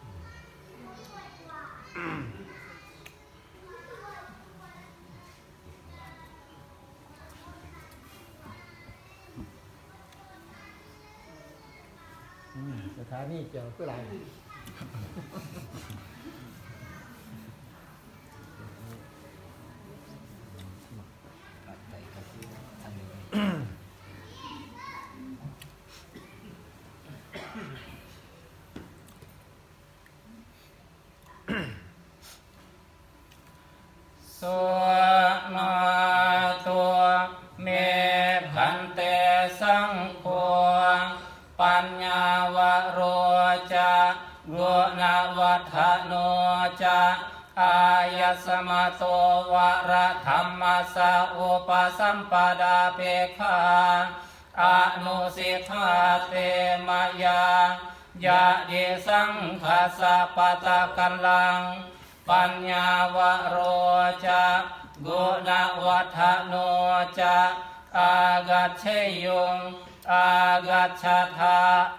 สถานีเจ้าก็ไรสุนาตัวเมพันเตสังโฆปัญญาวโรจะกุณวัฏโนจะอายัสมะโตวระธรรมสะอุปสัมปดาเปขะอนุสิทธาเตมยายะดิสังฆาสะปะตะกัลลังปัญญาวโรจะกุณวัฏโนจะอากัจเชยุงอากัจฉทา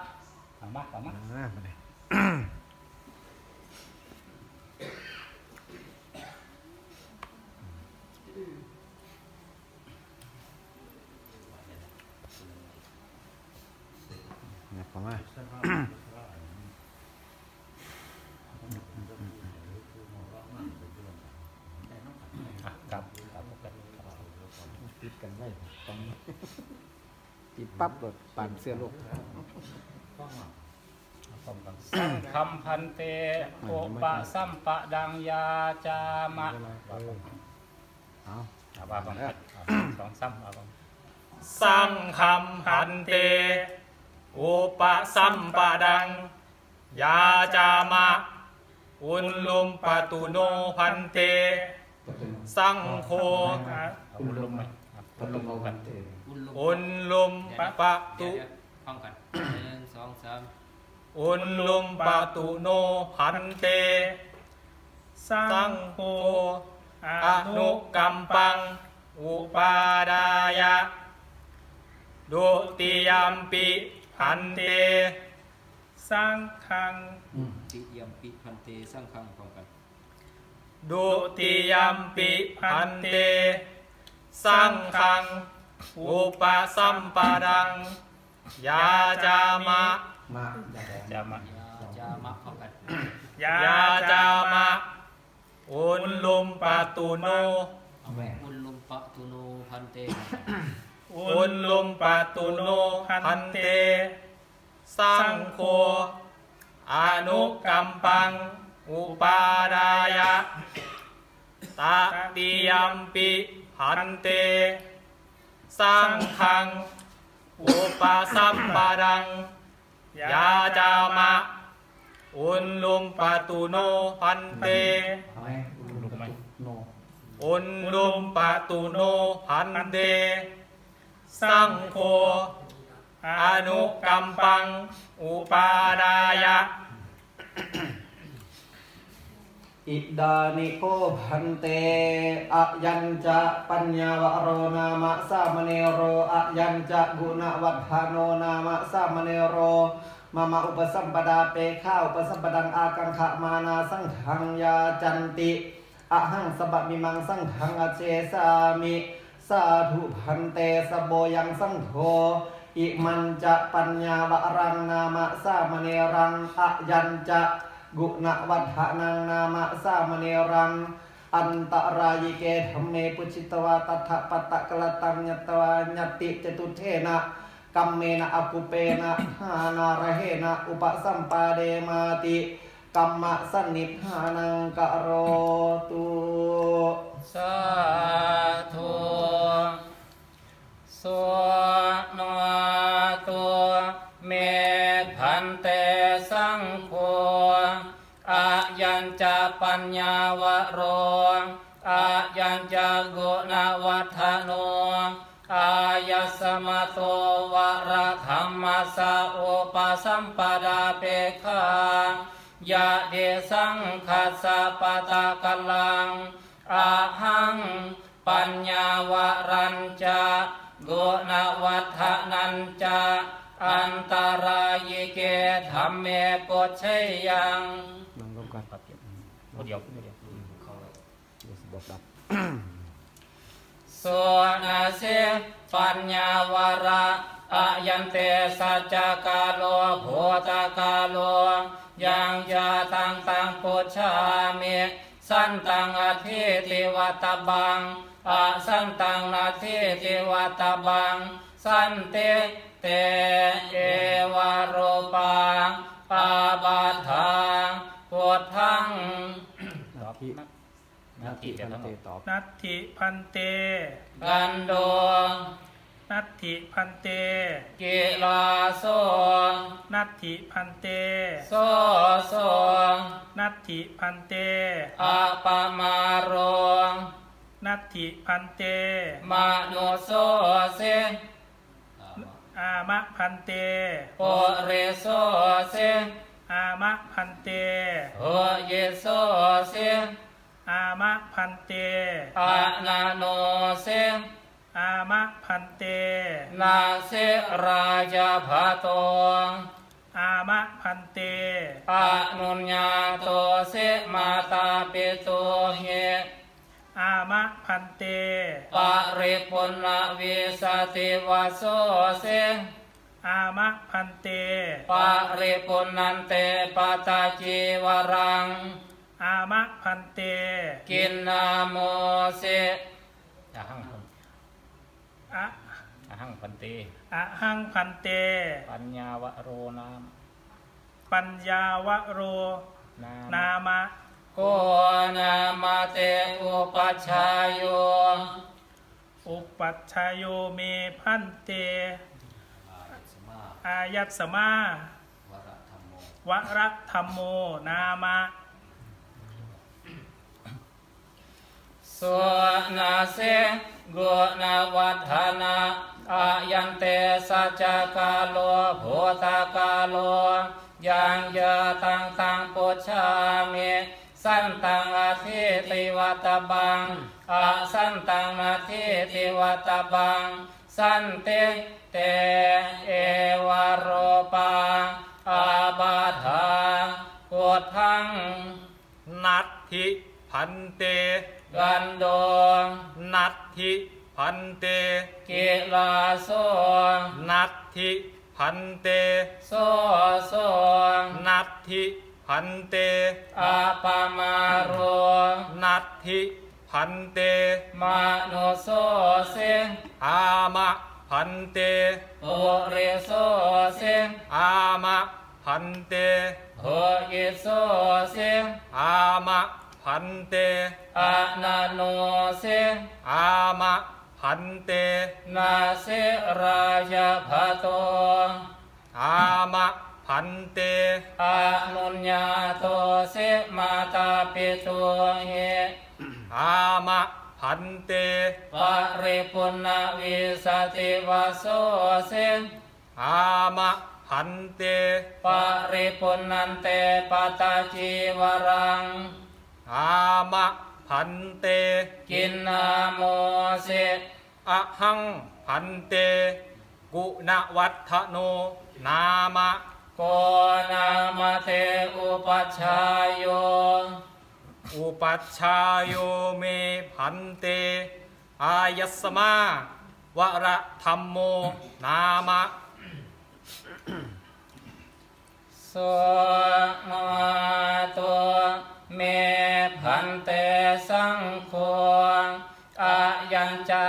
ประมาณครับติดกันได้ตรงติดปั๊บรถปั่นเสื้อลูกคำพันเตโอปะสัมปะดังยาจามะเอาว่าบังคับสองซ้ำว่าบังสังฆัมหันเต อุปสัมปดัง ยาจามะ อุนลุมปตุโนพันเต สังโฆอุลมไหมอุลมเอากันอุนลุมปะตุห้องกัน1 2 3 อุนลุมปตุโนพันเต สังโฆอนุกัมปัง อุปาดายะ ดุติยัมปิพันเตสร้างฆังติยมปิพันเตสร้างฆังพร้อมกันดุติยัมปิพันเตสังฆังอุปสัมปดังยาจามะมาจามะเข้ากันยาจามะอุลลุมปะตุโนอุลลุมปะตุโนพันเตอุลลุมปะตุโนพันเตสังโฆอนุกัมปังอุปาดายะตติยัมปิพันเตสังฆังอุปสัมปดังยาจามะอุลลุมปะตุโนพันเตอุลลุมปะตุโนพันเตสังโฆอนุกัมปังอุปาดายะอิดานิโกพันเตอะยัญจะปัญญาวโรนามะสามเนโรอะยัญจะกุณวัฏฐานโนนามะสามเนโรมาอุปสัมปดาเปข้าอุปสัมปดังอากังขะมานาสังขังยาจันติอะหังสบะมิมังสังขังอเจสามิสาธุพันเตสโบยังสังโฆอิมันจะปัญญาวรังนามะสามเนรังอะยัญจะกุณวัฏฐานังนามะสามเนรังอันตรายเกธัมเมปุชิตวาตัทปตะกลตังยตวาญติจตุเทนะกัมเมนะอกุเปนะหานาระเหนะอุปสัมปาเดมาติกัมมะสันนิพพานังกโรตุสาธุสุโนตุเมพันเตสังโฆอายัญจะปัญญาวโรอายัญจะกุณวัฏฐานโนอายสมโตวระธรรมสะอุปสัมปดาเปขายะเดสังคัสสะปะตะกัลลังอะหังปัญญาวรัญจะกุณวัฏฐานัญจะอันตรายเกธัมเมปุชยังนั่งร่วมกันครับเดียวเขาบอกดับสุนาเสปัญญาวระอายันเตสัจจกาโลโภตกาโลยังยาตังปุชามิสันตังอธิติวัตบังอาสันตังนาทิติวัตบังสันเตเตเอวารูปังปาบาทังพุทธังนัตถิพันเตกันโดนัตถิพันเตกิลาโสนัตถิพันเตโสโสนัตถิพันเตอะปะมาโรนัตถิพันเตมโนโสเสอามะพันเตโอเรโสเสอามะพันเตโอเยโสเสอามะพันเตอะนาโนเสอามะพันเตนาเสราชาภาโตอามะพันเตอนุญญาโตเสมาตาปิโตเหอามะพันเตปะริปุณณวิสติวาโสเสอามะพันเตปะริปุณันเตปะตาจีวรังอามะพันเตกินนาโมเสอะหังพันเตอะหังพันเตปัญญาวโรนามปัญญาวโรนามะโกนามาเตอุปัชฌายโยอุปัชฌายโยเมพันเตอายัสมาวระธรรมโมนามะสุนาเสกุณวัฏฐานะอายันเตสัจจกาโลโภตกาโลยังยะตังปุชามิสันตังอธิติวัตบังอาสันตังนาทิติวัตบังสันเตเตเอวาโรปังอาบาทังพุทธังนัตถิพัพันเตกันโดนัตถิพันเตกิลาโสนัตถิพันเตโสโสนัตถิพันเตอาปามาโรนัตถิพันเตมาโนโสเสอามะพันเตโอเรโสเสอามะพันเตโหยิโสเสอามะพันเตอานาโนเสอามะพันเตนาเสราชาภโตอามะพันเตอานุญญาโตเสมาตาปิตุเหอามะพันเตปริปุณวิสติวโสเสอามะพันเตปริปุณันเตปตาจีวรังอามะพันเตกินนาโมเสอะหังพันเตกุณวัฏโนนามะโกนามเตอุปัชฌายโยอุปัชฌายโยเมพันเตอายัสสมาวระธัมโมนามะโสนาตัวเมพันเตสังโฆอายัญ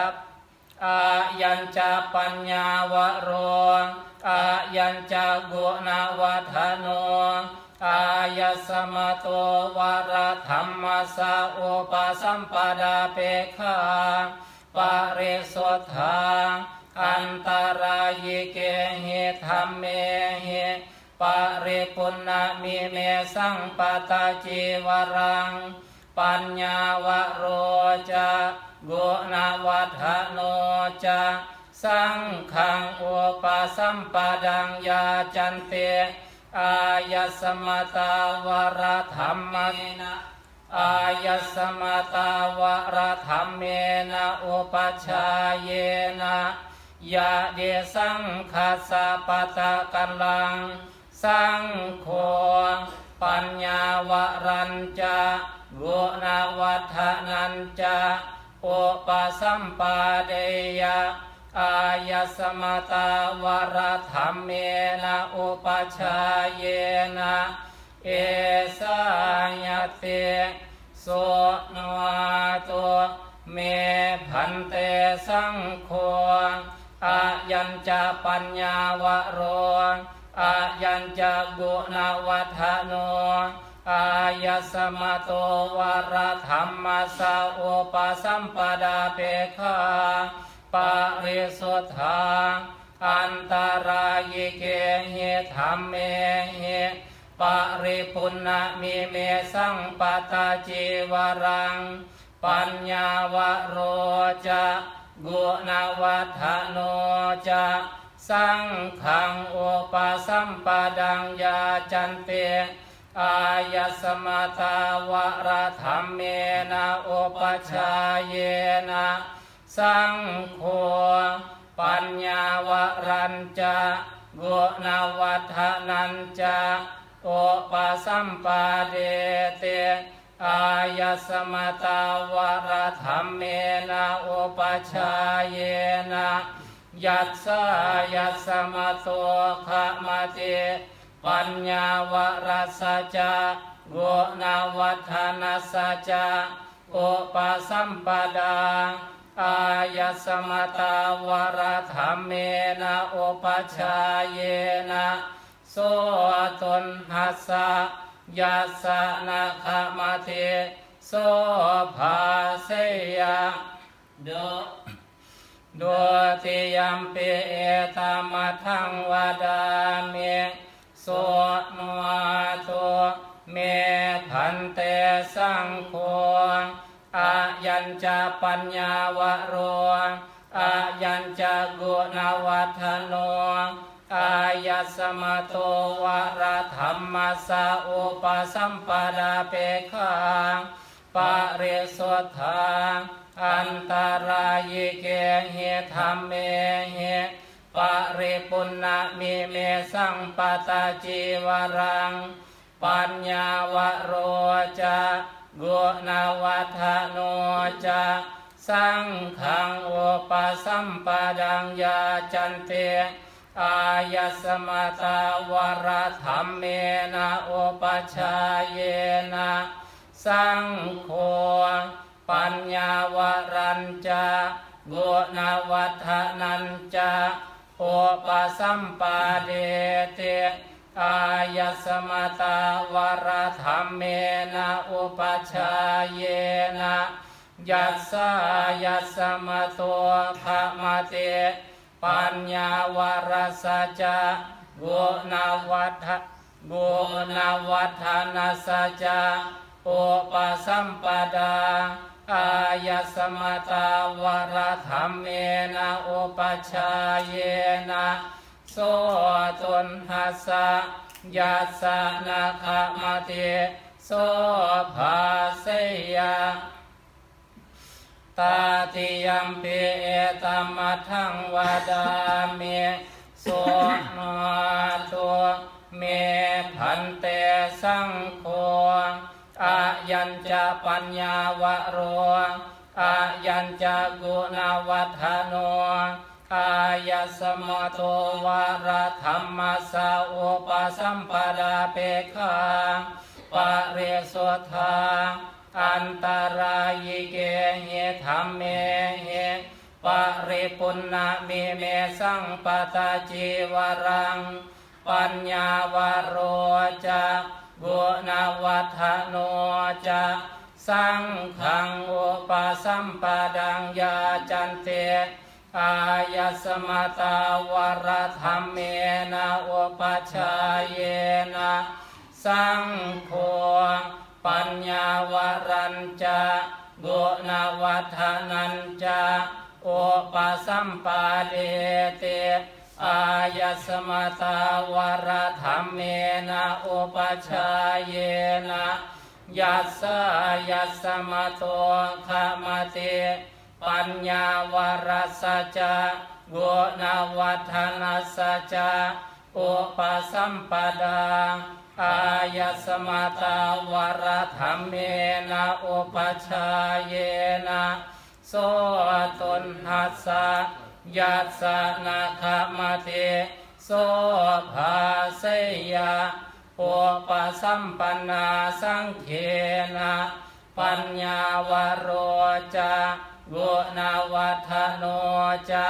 จะปัญญาวโรอายัญจะกุณวัฏโนอายสมโตวรธรรมสะอุปสัมปดาเปขะปริสุทธาอันตรายเกหิธรรมเมหิปริปุณณมิเมสังปตาจีวรังปัญญาวโรจะกุณวัฏโนจะสังขังอุปสัมปดังยาจันเตอายสมตาวรธรรมเมนะอายสมตาวรธรรมเมนะอุปัชฌายเยนะยะเดสังคัสสะปะตะกัลลังสังโฆปัญญาวรัญจะกุณวัฏนันจะอุปสัมปาเดยะอายสมตาวรธรรมเมนะอุปัชฌายเยนะเอสายเตโสนวาโตเมพันเตสังโฆอายัญจะปัญญาวโรอายัญจะกุณวัฏโนอายสมโตวรธรรมสะอุปสัมปดาเปขะปริสุทธาอันตรายเกหิธรรมเมหิปริปุณณมิเมสังปตาจีวรังปัญญาวโรจะกุณวัฏโนจะสังขังอุปสัมปดังยาจันเตอายสมตาวรธรรมเมนะอุปัชฌายเยนะสังโฆปัญญาวรัญจะกุณวัฏนันจะอุปสัมปาเดเตอายสมตาวรธรรมเมนะอุปัชฌายเยนะยัสสะยัสสมโตขะมะเตปัญญาวรัสสะจะกุณวัฏนัสสะจะอุปสัมปดาอายสมตาวรธรรมเมนะอุปัชฌายเยนะโสตุนหัสสะยัสสะนะขะมะเทโสภาเสยะโดติยัมปิเอตมัทังวดามิโสนวาโตเมพันเตสังโฆอายัญจะปัญญาวโรอายัญจะกุณวัฏโนอายสมโตวรธรรมสะอุปสัมปดาเปขะปริสุทธาอันตรายเกหิธรรมเมหิปริปุณณมิเมสังปตาจีวรังปัญญาวโรจะกุณวัฏโนจะสังฆังอุปสัมปดังยาจันเตอายสมตาวรธรรมเมนะอุปชาเยนะสังโฆปัญญาวรัญจะกุณวัฏนันจะอุปสัมปเดเตอายสมตาวรธรรมเมนะอุปชาเยนะยัสสายัสสมโตภมเตปัญญาวรสัจจะกุณวัฏนัสสัจจะอุปสัมปดาอายสมตาวรธรรมเมนะอุปชาเยนะโสตุนหัสสะยัสสะนะขะมะเตโสภาเสยะตาติยัมปิเอตัมมัทังวาดามิโสนาตัวเมพันเตสังโฆอายัญจะปัญญาวโรอายัญจะกุณวัฏโนอายสมโตวรธรรมสาอุปสัมปดาเปฆาปะเรสุทธาอันตรายเกเหธรรมเมเหปริปุณณเมเมสังปตาจีวรังปัญญาวโรจะกุณวัฏโนจะสังฆังอุปสัมปดังยาจันเตอายสมตาวรธรรมเมนะอุปชาเยนะสังโฆปัญญาวรัญจะกุณวัฏนันจะอุปสัมปเดเตอายสมตาวรธรรมเมนะอุปชาเยนะยัสสะยัสสมโตขะมะเตปัญญาวรสัจจะกุณวัฏนัสสัจจะอุปสัมปดาอายสมตาวรธรรมเมนะอุปชาเยนะโสตุนหัสสะยัสสะนะขะมะเตโสภาเสยะอุปสัมปนาสังเขนะปัญญาวโรจะกุณวัฏโนจะ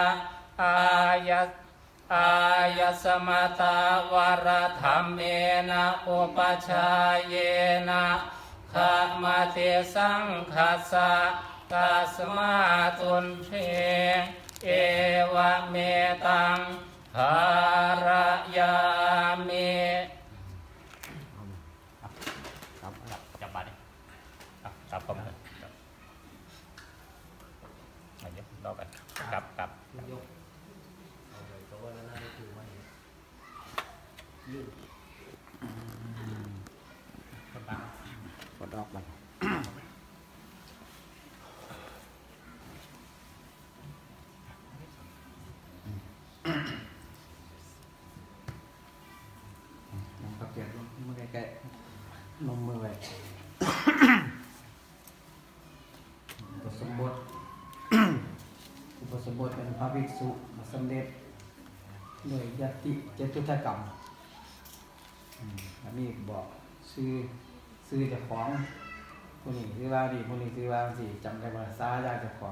อายสมตาวรธรรมเมนะอุปชาเยนะขะมะเตสังคัสสะตัสมาตุนเทเอวะเมตังภารยามิจับบาดจับผมเดี๋ยวรอกันกลับกดออกไปเปลี่ยนมือใกล้ๆนมมือไว้อุปสมบทเป็นพระภิกษุมาสำเร็จโดยยติเจตุธกรรมอันนี้บอกซื้อเจ้าของผู้นี้ซื้อว่าดีผู้นี้ซื้อว่าสิจำได้ว่าซาญาเจ้าของ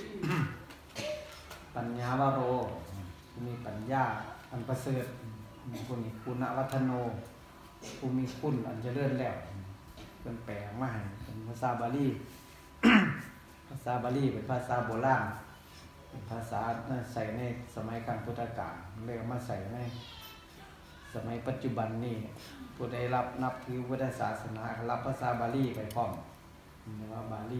ปัญญาวโรมีปัญญาอันประเสริฐผู้นี้คุณวัฒโนผู้มีคุณอันเจริญแล้วเป็นแปลงมาให้เป็นภาษาบาลีภาษาบาลีเป็นภาษาโบราณเป็นภาษาใส่ในสมัยครั้งพุทธกาลเลยมาใส่ในสมัยปัจจุบันนี้ผู้ใดรับนับถือพุทธศาสนารับภาษาบาลีไปพร้อมเรียกว่าบาลี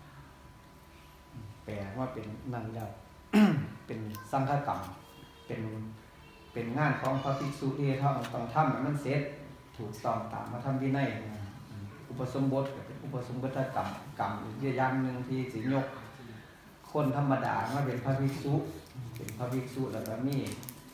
แปลว่าเป็นนั่นแล้ว เป็นสังฆกรรมเป็นงานของพระภิกษุที่ต้องทำให้มันเสร็จถูกต้องตามพระธรรมวินัยอุปสมบทเป็นอุปสมบทกรรมอีกอย่างหนึ่งที่สิยกคนธรรมดามาเป็นพระภิกษุแล้วก็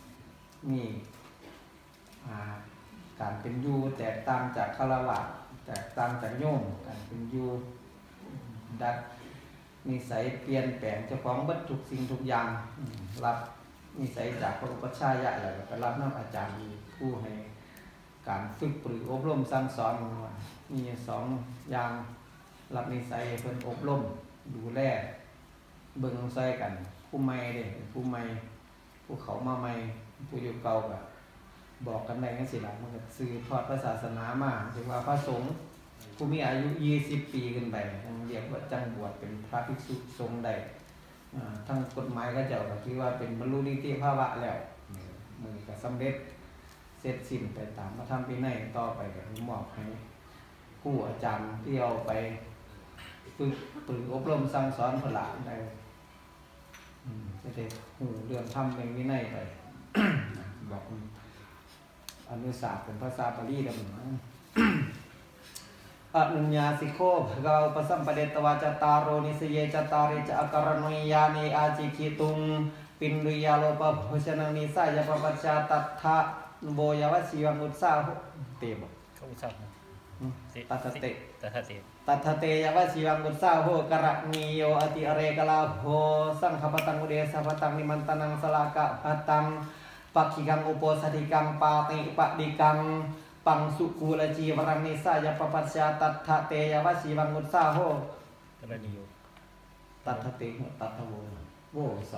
มีการเป็นอยู่แตกต่างจากฆราวาสแตกต่างจากโยมกันเป็นอยู่ดัดนิสัยเปลี่ยนแปลงเจ้าของบัดทุกสิ่งทุกอย่างรับนิสัยจากพระอุปัชฌายะแล้วก็รับน้ำอาจารย์ผู้ให้การฝึกปรืออบรมสั่งสอนมี2อย่างรับนิสัยเพิ่นอบรมดูแลเบิ่งใส่กันผู้ใหม่เด้ผู้ใหม่ผู้เขามาใหม่ผู้อยู่เก่าก็บอกกันได้จังซี่ล่ะมันก็สืบทอดพระศาสนามาถึงว่าพระสงฆ์ผู้มีอายุ20ปีขึ้นไปเรียกว่าจังบวชเป็นพระภิกษุสงฆ์ได้ทั้งกฎหมายก็เจ้าก็คิดว่าเป็นบรรลุนิติภาวะแล้วมือก็สำเร็จเสร็จสิ้นไปตามพระธรรมวินัยต่อไปก็มอบให้ครูอาจารย์ที่เอาไปฝึกอบรมสั่งสอนพระหลานได้จะได้หูเรื่องธรรมเรื่องวินัยไป บอกอนุสาสเป็นภาษาบาลีกันหนึ่ง อนุญญาสิโคภะกวาอุปสัมปเดตวาจตารโรนิสเยจตาริจะอาการนุยานิอาจิคิตุงปินริยาโลปะโภชนังนิสายปปัจจาตัทธะโบยวชีวังอุตสาหเตบเขาอุตสาหตัทเตตัทเตยวชีวังอุตสาหกระนิโยอติอเรกลาโภสังขปตังอุเดสะปตังนิมันตนังสลากะภัตังปักขิกังอุปสถิกังปาติปะดิกังปังสุกูลจีวรังนิสายปปัจจาตัทธะเตยวชีวังอุตสาหกระนิโยตัทเตตัทโวโว2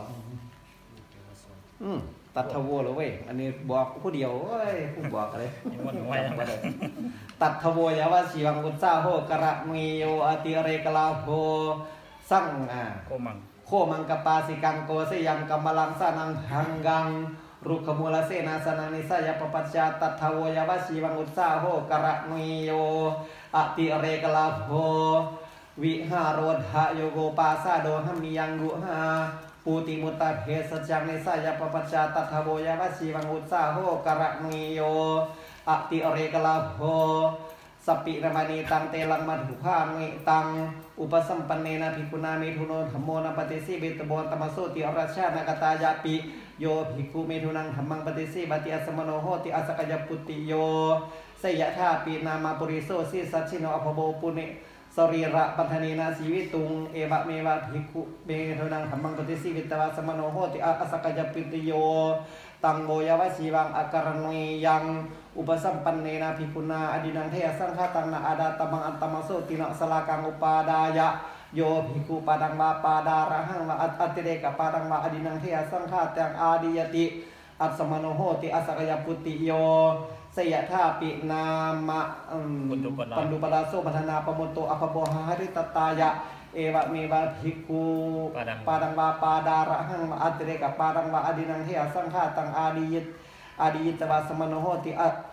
ตัทโวเหรอเว้ยอันนี้บอกผู้เดียวเว้ยผู้บอกอะไรตัทโวยาวชีวังอุตสาหกระมิโยอติเรกลาโภสังโคมังกปาสิกังโกเสยังกัมมลังสานังหังกังรุขมูลเสนาสนังนิสายปปัจจาตัทโวยาวชีวังอุตสาหกระมิโยอติเรกลาโภวิหารโรธะโยโกปาสาโดหมิยังกุหาปูติมุตตะเพสจังนิสายปปัจจาตัทโวยาวชีวังอุตสาหกระมิโยอติเรกลาโภสปิรมานีตังเตลังมัทุภามิตังอุปสัมปันเนนะภิกขุนามิทุโนธัมโมนะปฏิสิเบตโบตมะโสติอราชานกตายาปิโยภิกขุเมทุนังธัมมังปฏิสิบัติอัสมโนโหติอสกยปุติโยสยะธาปินามาปุริโสสิสัชชิโนอภโบปุเนสรีระปัฏฐานีนาสีวิตุงเอวะเมวะภิกขุเมทุนังธัมมังปฏิสิวิตวะสมโนโหติอสกยปุติโยตังโบยวชีวังอาการณยยังอุปสัมปันเนนะภิกขุนาอดินังเทสังฆตังนาอาดาตมังอันตมโสตินะสลากังอุปาดายะโยภิกขุปาดังวาปาดาระหังวะอัตติเรกปาดังวาอดินังเทสังฆตังอาดิยติอัสมโนโหติอสกยปุติโยสยะธาปินามะปันดุปลาโสปัฏนาปมโตอภโบหะริตตายะเอวะเมวะภิกขุปาดังวาปาดาระหังวะอัตติเรกปาดังวาอดินังเทสังฆตังอาดิยตวาสมโนโหติ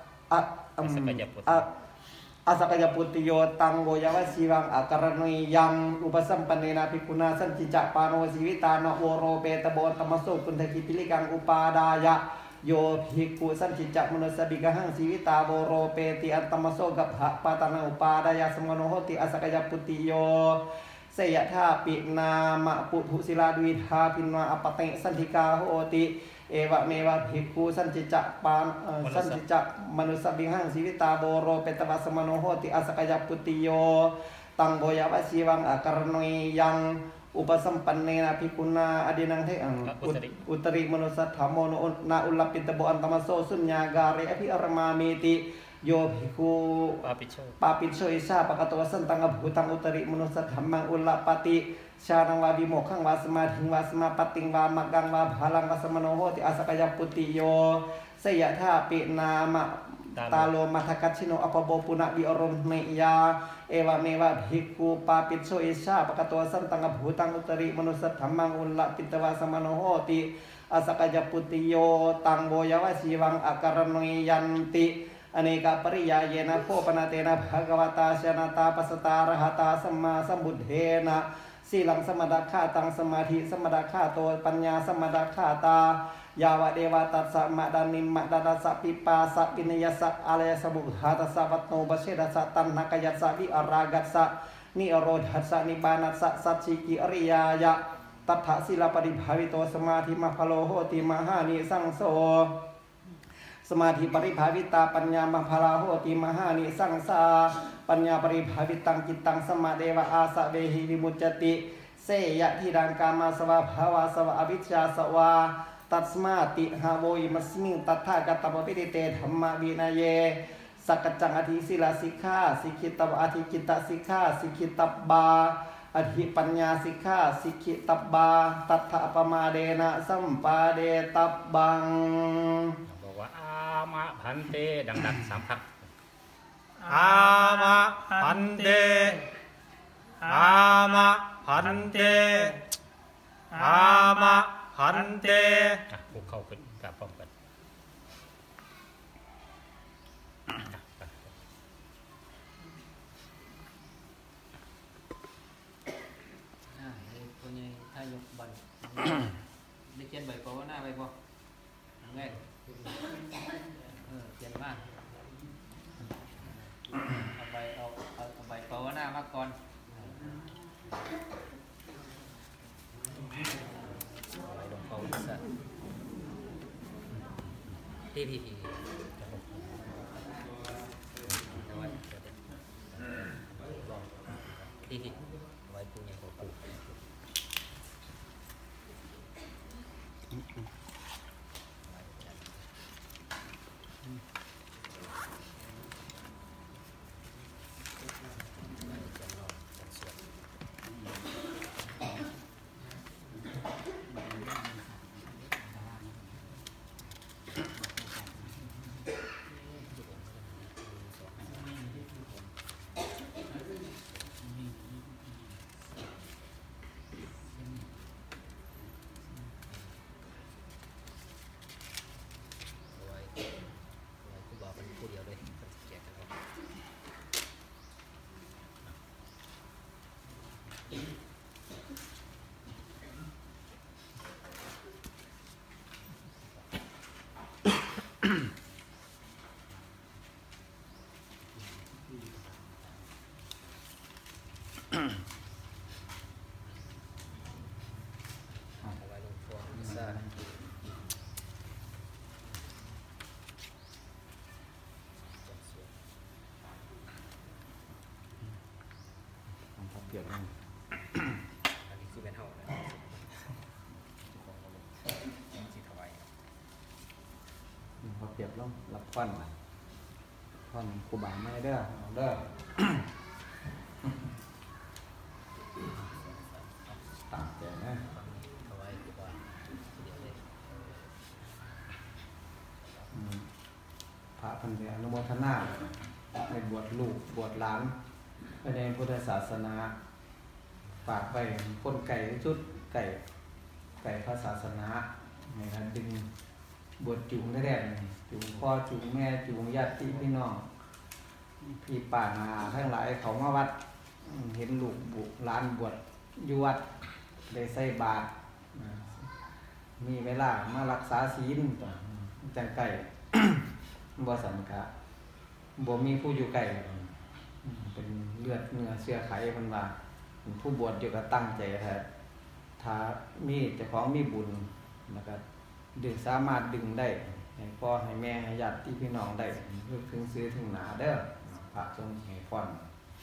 อสกยปุติโยตังโวยาวชีวังอาการณยยังอุปสัมปันเนนะภิกขุนาสันจิจะปาโนชีวิตานะโวโรเปตโบตมโสปุณฑกิปิลิกังอุปาดายะโยภิกขุสันจิจะมนุสบิกหังชีวิตาโวโรเปติอัตตมโสกัพพะปาตานังอุปาดายะสมโนโหติอสกยปุติโยเสยะธาปินามะปุถุศิลาดุวิธาพินวาอปเตสันธิกาโหติเอวะเมวะภิกขุสันจิจะปานสันจิจะมนุสบิหังชีวิตาโบโรเปตวะสมโนโหติอสกยปุติโยตังโบยวชีวังอาการณยยังอุปสัมปันเนนะภิกขุนาอดินังเทอุตริมนุสัทธโมโนนาอุลลปิตโบอันตมโสสุญญาการะอภิอรมามิติโยภิกขุปาปิโชอิชาปะกะโตสันตังอภูตังอุตริมนุสัทธัมมังอุลลปติชานังวาวิโมขังวาสมาธิงวาสมาปติงวามักกังวาภาลังวาสมโนโหติอสกยปุติโยสยะธาปินามะตาโลมัทกัจฉิโนอปโบปุณวิอรมเมยาเอวะเมวะภิกขุปาปิโชอิชาปะกะโตสันตังอภูตังอุตริมนุสัทธัมมังอุลลปิตวาสมโนโหติอสกยปุติโยตังโบยวชีวังอาการณยยันติอเนกปริยาเยนะโคปนาเตนะภะคะวตาชนะตาปัสสตาระหตาสัมมาสัมพุทเทนะสีลังสมดาคาตังสมาธิสมดาคาโตปัญญาสมดาคาตายาวะเดวตัสสะมะดานิมะดาตัสสะปิปาสะปินยัสสะอะเลสะบุหะตัสสะวัตโนบะเชดัสสะตัณหะกยัสสะวิอรากัสสะนิโรธัสสะนิบานัสสะสัจฉิกิอริยายะตัทธะศิลปฏิภาวิโตสมาธิมะพะโลโหติมหานิสังโสสมาธิปริภาวิตาปัญญามะพลาโหติมหานิสังสาปปัญญาปริภาวิตังจิตตังสมาเดวะอาสะเวหิวิมุจจติเสยะทิรังกามาสวะภาวาสวะอวิชชาสวาตัสมาติหาโวยิมัสมิงตัทธากตปปิเตธัมมาวินัยเยสักจังอธิศิลาสิกขาสิกขิตบอธิกิตสิกขาสิกขิตบาอธิปัญญาสิกขาสิกขิตบาตัทธะปมาเดนะสัมปาเดตับบังบอกว่าอามะพันเตดังๆ3 ครั้งอามะพันเตอามะพันเตอามะพันเตพวกเข้าขึ้นกับพร้อมกันคนนี้ถ้ายกบันได้เขียนใบภาวนาไปบ่ไงเขียนมากเอาใบภาวนามาก่อนลงเป้าสัตว์ที่ไว้ปูยังปูเปลี่ยนอันนี้คือเป็นเท่าสิถวายพอเปรียบแล้วรับท่อนครูบาไม่เด้อต่างแต่นะถวายครูบาเดี๋ยวเลยพระพันเดียอนุโมทนาในบวชลูกบวชหลานในพุทธศาสนาฝากไปคนไก่ชุดไก่พระศาสนาในการดึงบวชจุงได้แดงจุงพ่อจุงแม่จุงญาติพี่น้องพี่ป่านาทั้งหลายเขามาวัดเห็นลูกบุหลานบวชอยู่วัดได้ใส่บาตรมีเวลามารักษาศีลจังไก่บ่สันกะบ่มีผู้อยู่ไก่เป็นเลือดเนื้อเสื้อไขมันว่าผู้บวชอยู่ก็ตั้งใจแท้ถ้ามีเจ้าของมีบุญนะครับดึงสามารถดึงได้ให้พ่อให้แม่ให้ญาติพี่น้องได้ถึงซื้อถึงหนาเด้อพระทรงให้พร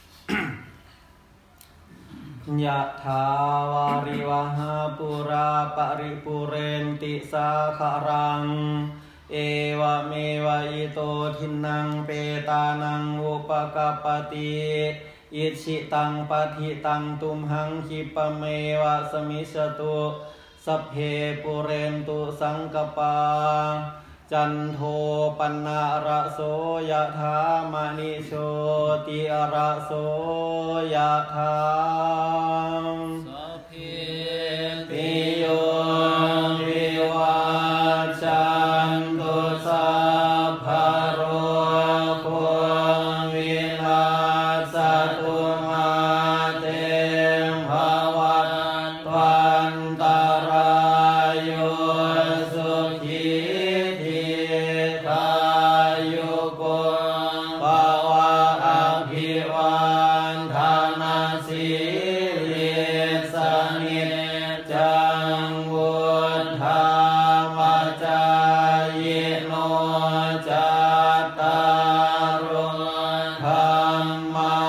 ยะถาวาริวหาปุราปริปุเรนติสาคารังเอวเมวะอิโตทินังเปตานังอุปกัปปติอิชิตังปฏิตังตุมหังคิปเมวะสมิสตุสัพเพปุเรนตุสังกปาจันโทปนะระโสยะถามณิโชติระโสยะถาสัพเพติโยวิวัจจันตุสัพพะโรโควินาศตุมาเตภวัตวันตรายโยสุขีทีขายุโกภวะอภิวันธนาสิริสนิจังวุฒาวจายโนจัตตารโธรรมา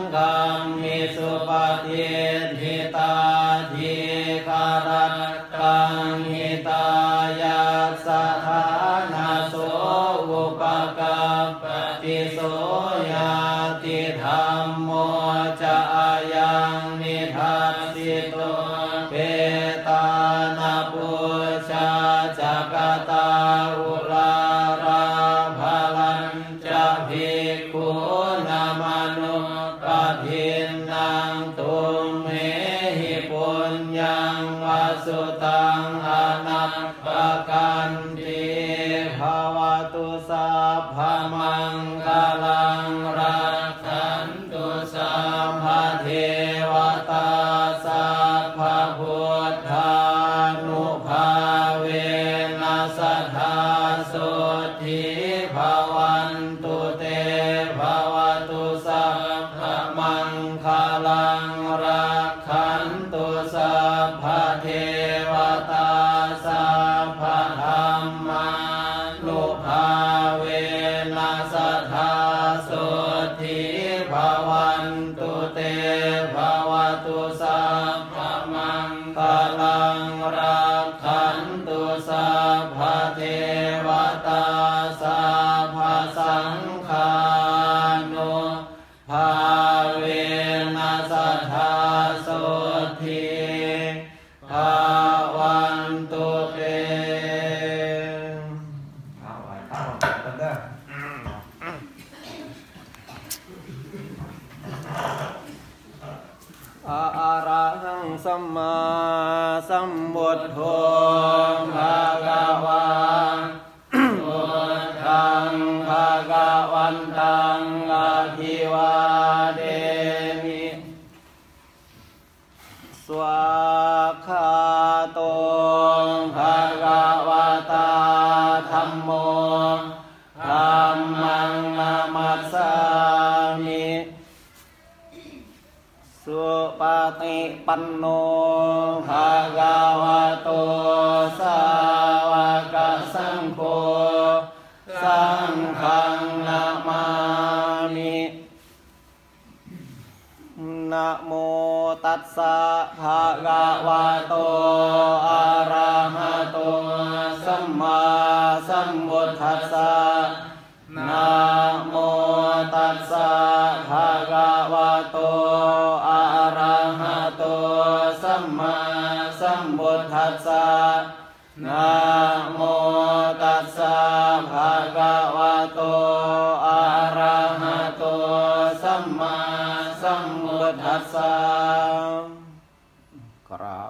ฆังมิสุปฏิทิตาทิคารัตตังหิตายาสัทธานาโสอุปกัปปติโสยาติธัมโมจะอายังนิทัสสิโตเปตานาปุชาจักตาอุลาราภลัญจะภิกขุนามานุปทินนังตุมเหหิปุญญังวสุตังอนัปปกันติภาวตุสัพพมังคลังรักขันตุสัพพเทวตาสัพพพุทธานุภาเวนัสสทธาโสทิภวันตุเตภวตุสัพพมังคลังรักขันตุสัพพเทวตาสัพพธัมมานุภาเวนัสสทธาโสทิภวันตุเตภวตุสัพพมังคลังรักขันตุสัพพเทวตาสัพพสังฆานุภาเวนัสสทธาโสทิภวันตุเตเอาไว้ข้าวกันเด้ออะระหังสัมมาสัมพุทโธภะคะวะพุทธังภะคะวันตังอะภิวาเทมิสวากขาโตภะคะวะตาธัมโมธัมมังนามัสสามิสุปฏิปันโนภะคะวะโตสาวกสังโฆสังฆังนะมามินะโมตัสสะภะคะวะโตอะระหะโตสัมมาสัมพุทธัสสะนะโมตัสสะภะคะวะโตอะระหะโตสัมมาสัมพุทธัสสะนะโมตัสสะภะคะวะโตอะระหะโตสัมมาสัมพุทธัสสะครับ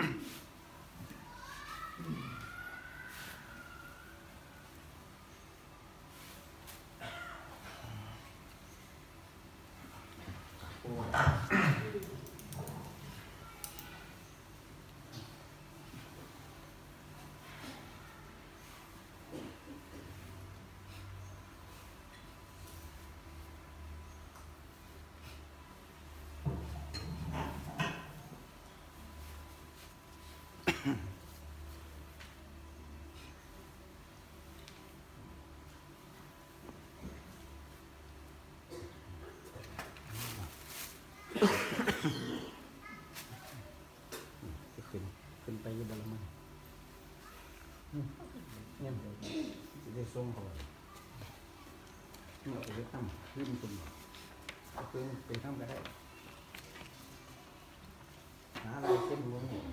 ขึ้นไปอยู่บนละมันเนี่ยจะได้ส่งเขาเนี่ยไปทำขึ้นคุณเอาขึ้นไปทำก็ได้หาอะไรเส้นหัวนี่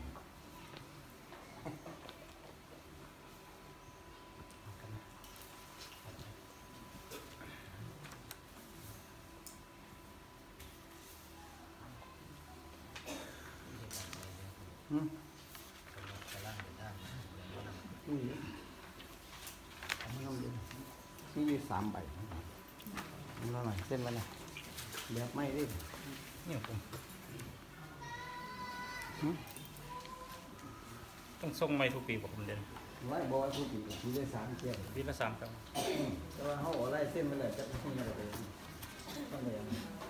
นี่3 ใบแล้วหน่อยเส้นมันนะแบบไม่ได้เนี่ยผมต้องส่งไม่ทุกปีบอกผมเดินไล่บอยผู้ปีปีได้3 เที่ยวปีละ3 ครั้งแต่ว่าเขาไล่เส้นไปเลยจะไม่ได้ไปต้องเลย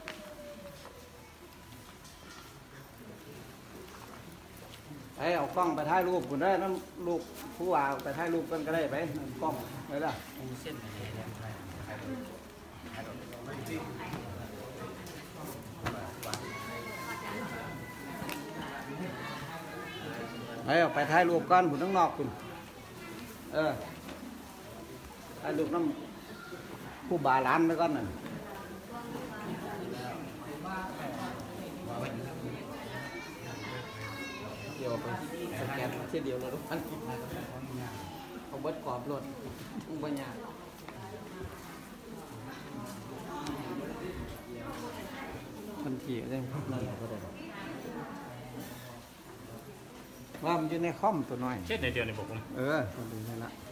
เอากล้องไปถ่ายรูปคุณได้นั่นลูกผู้ว่าไปถ่ายรูปกันก็ได้ไปกล้องไปละเส้นอะไรเนี่ยออกไปถ่ายรูปก่อนผมต้องนอกคุณถ่ายรูปน้ำผู้บาล้านไปก่อนน่ะเดี๋ยวไปสแกนเช่นเดียวเลยทุกท่านเอาเบิดกรอบรถทุ่งปัญญาทันทีได้นั่นก็ได้ว่ามันอยู่ในคอมตัวน้อยเช่นในเดียวในบอกผมตัวนี้นั่นละ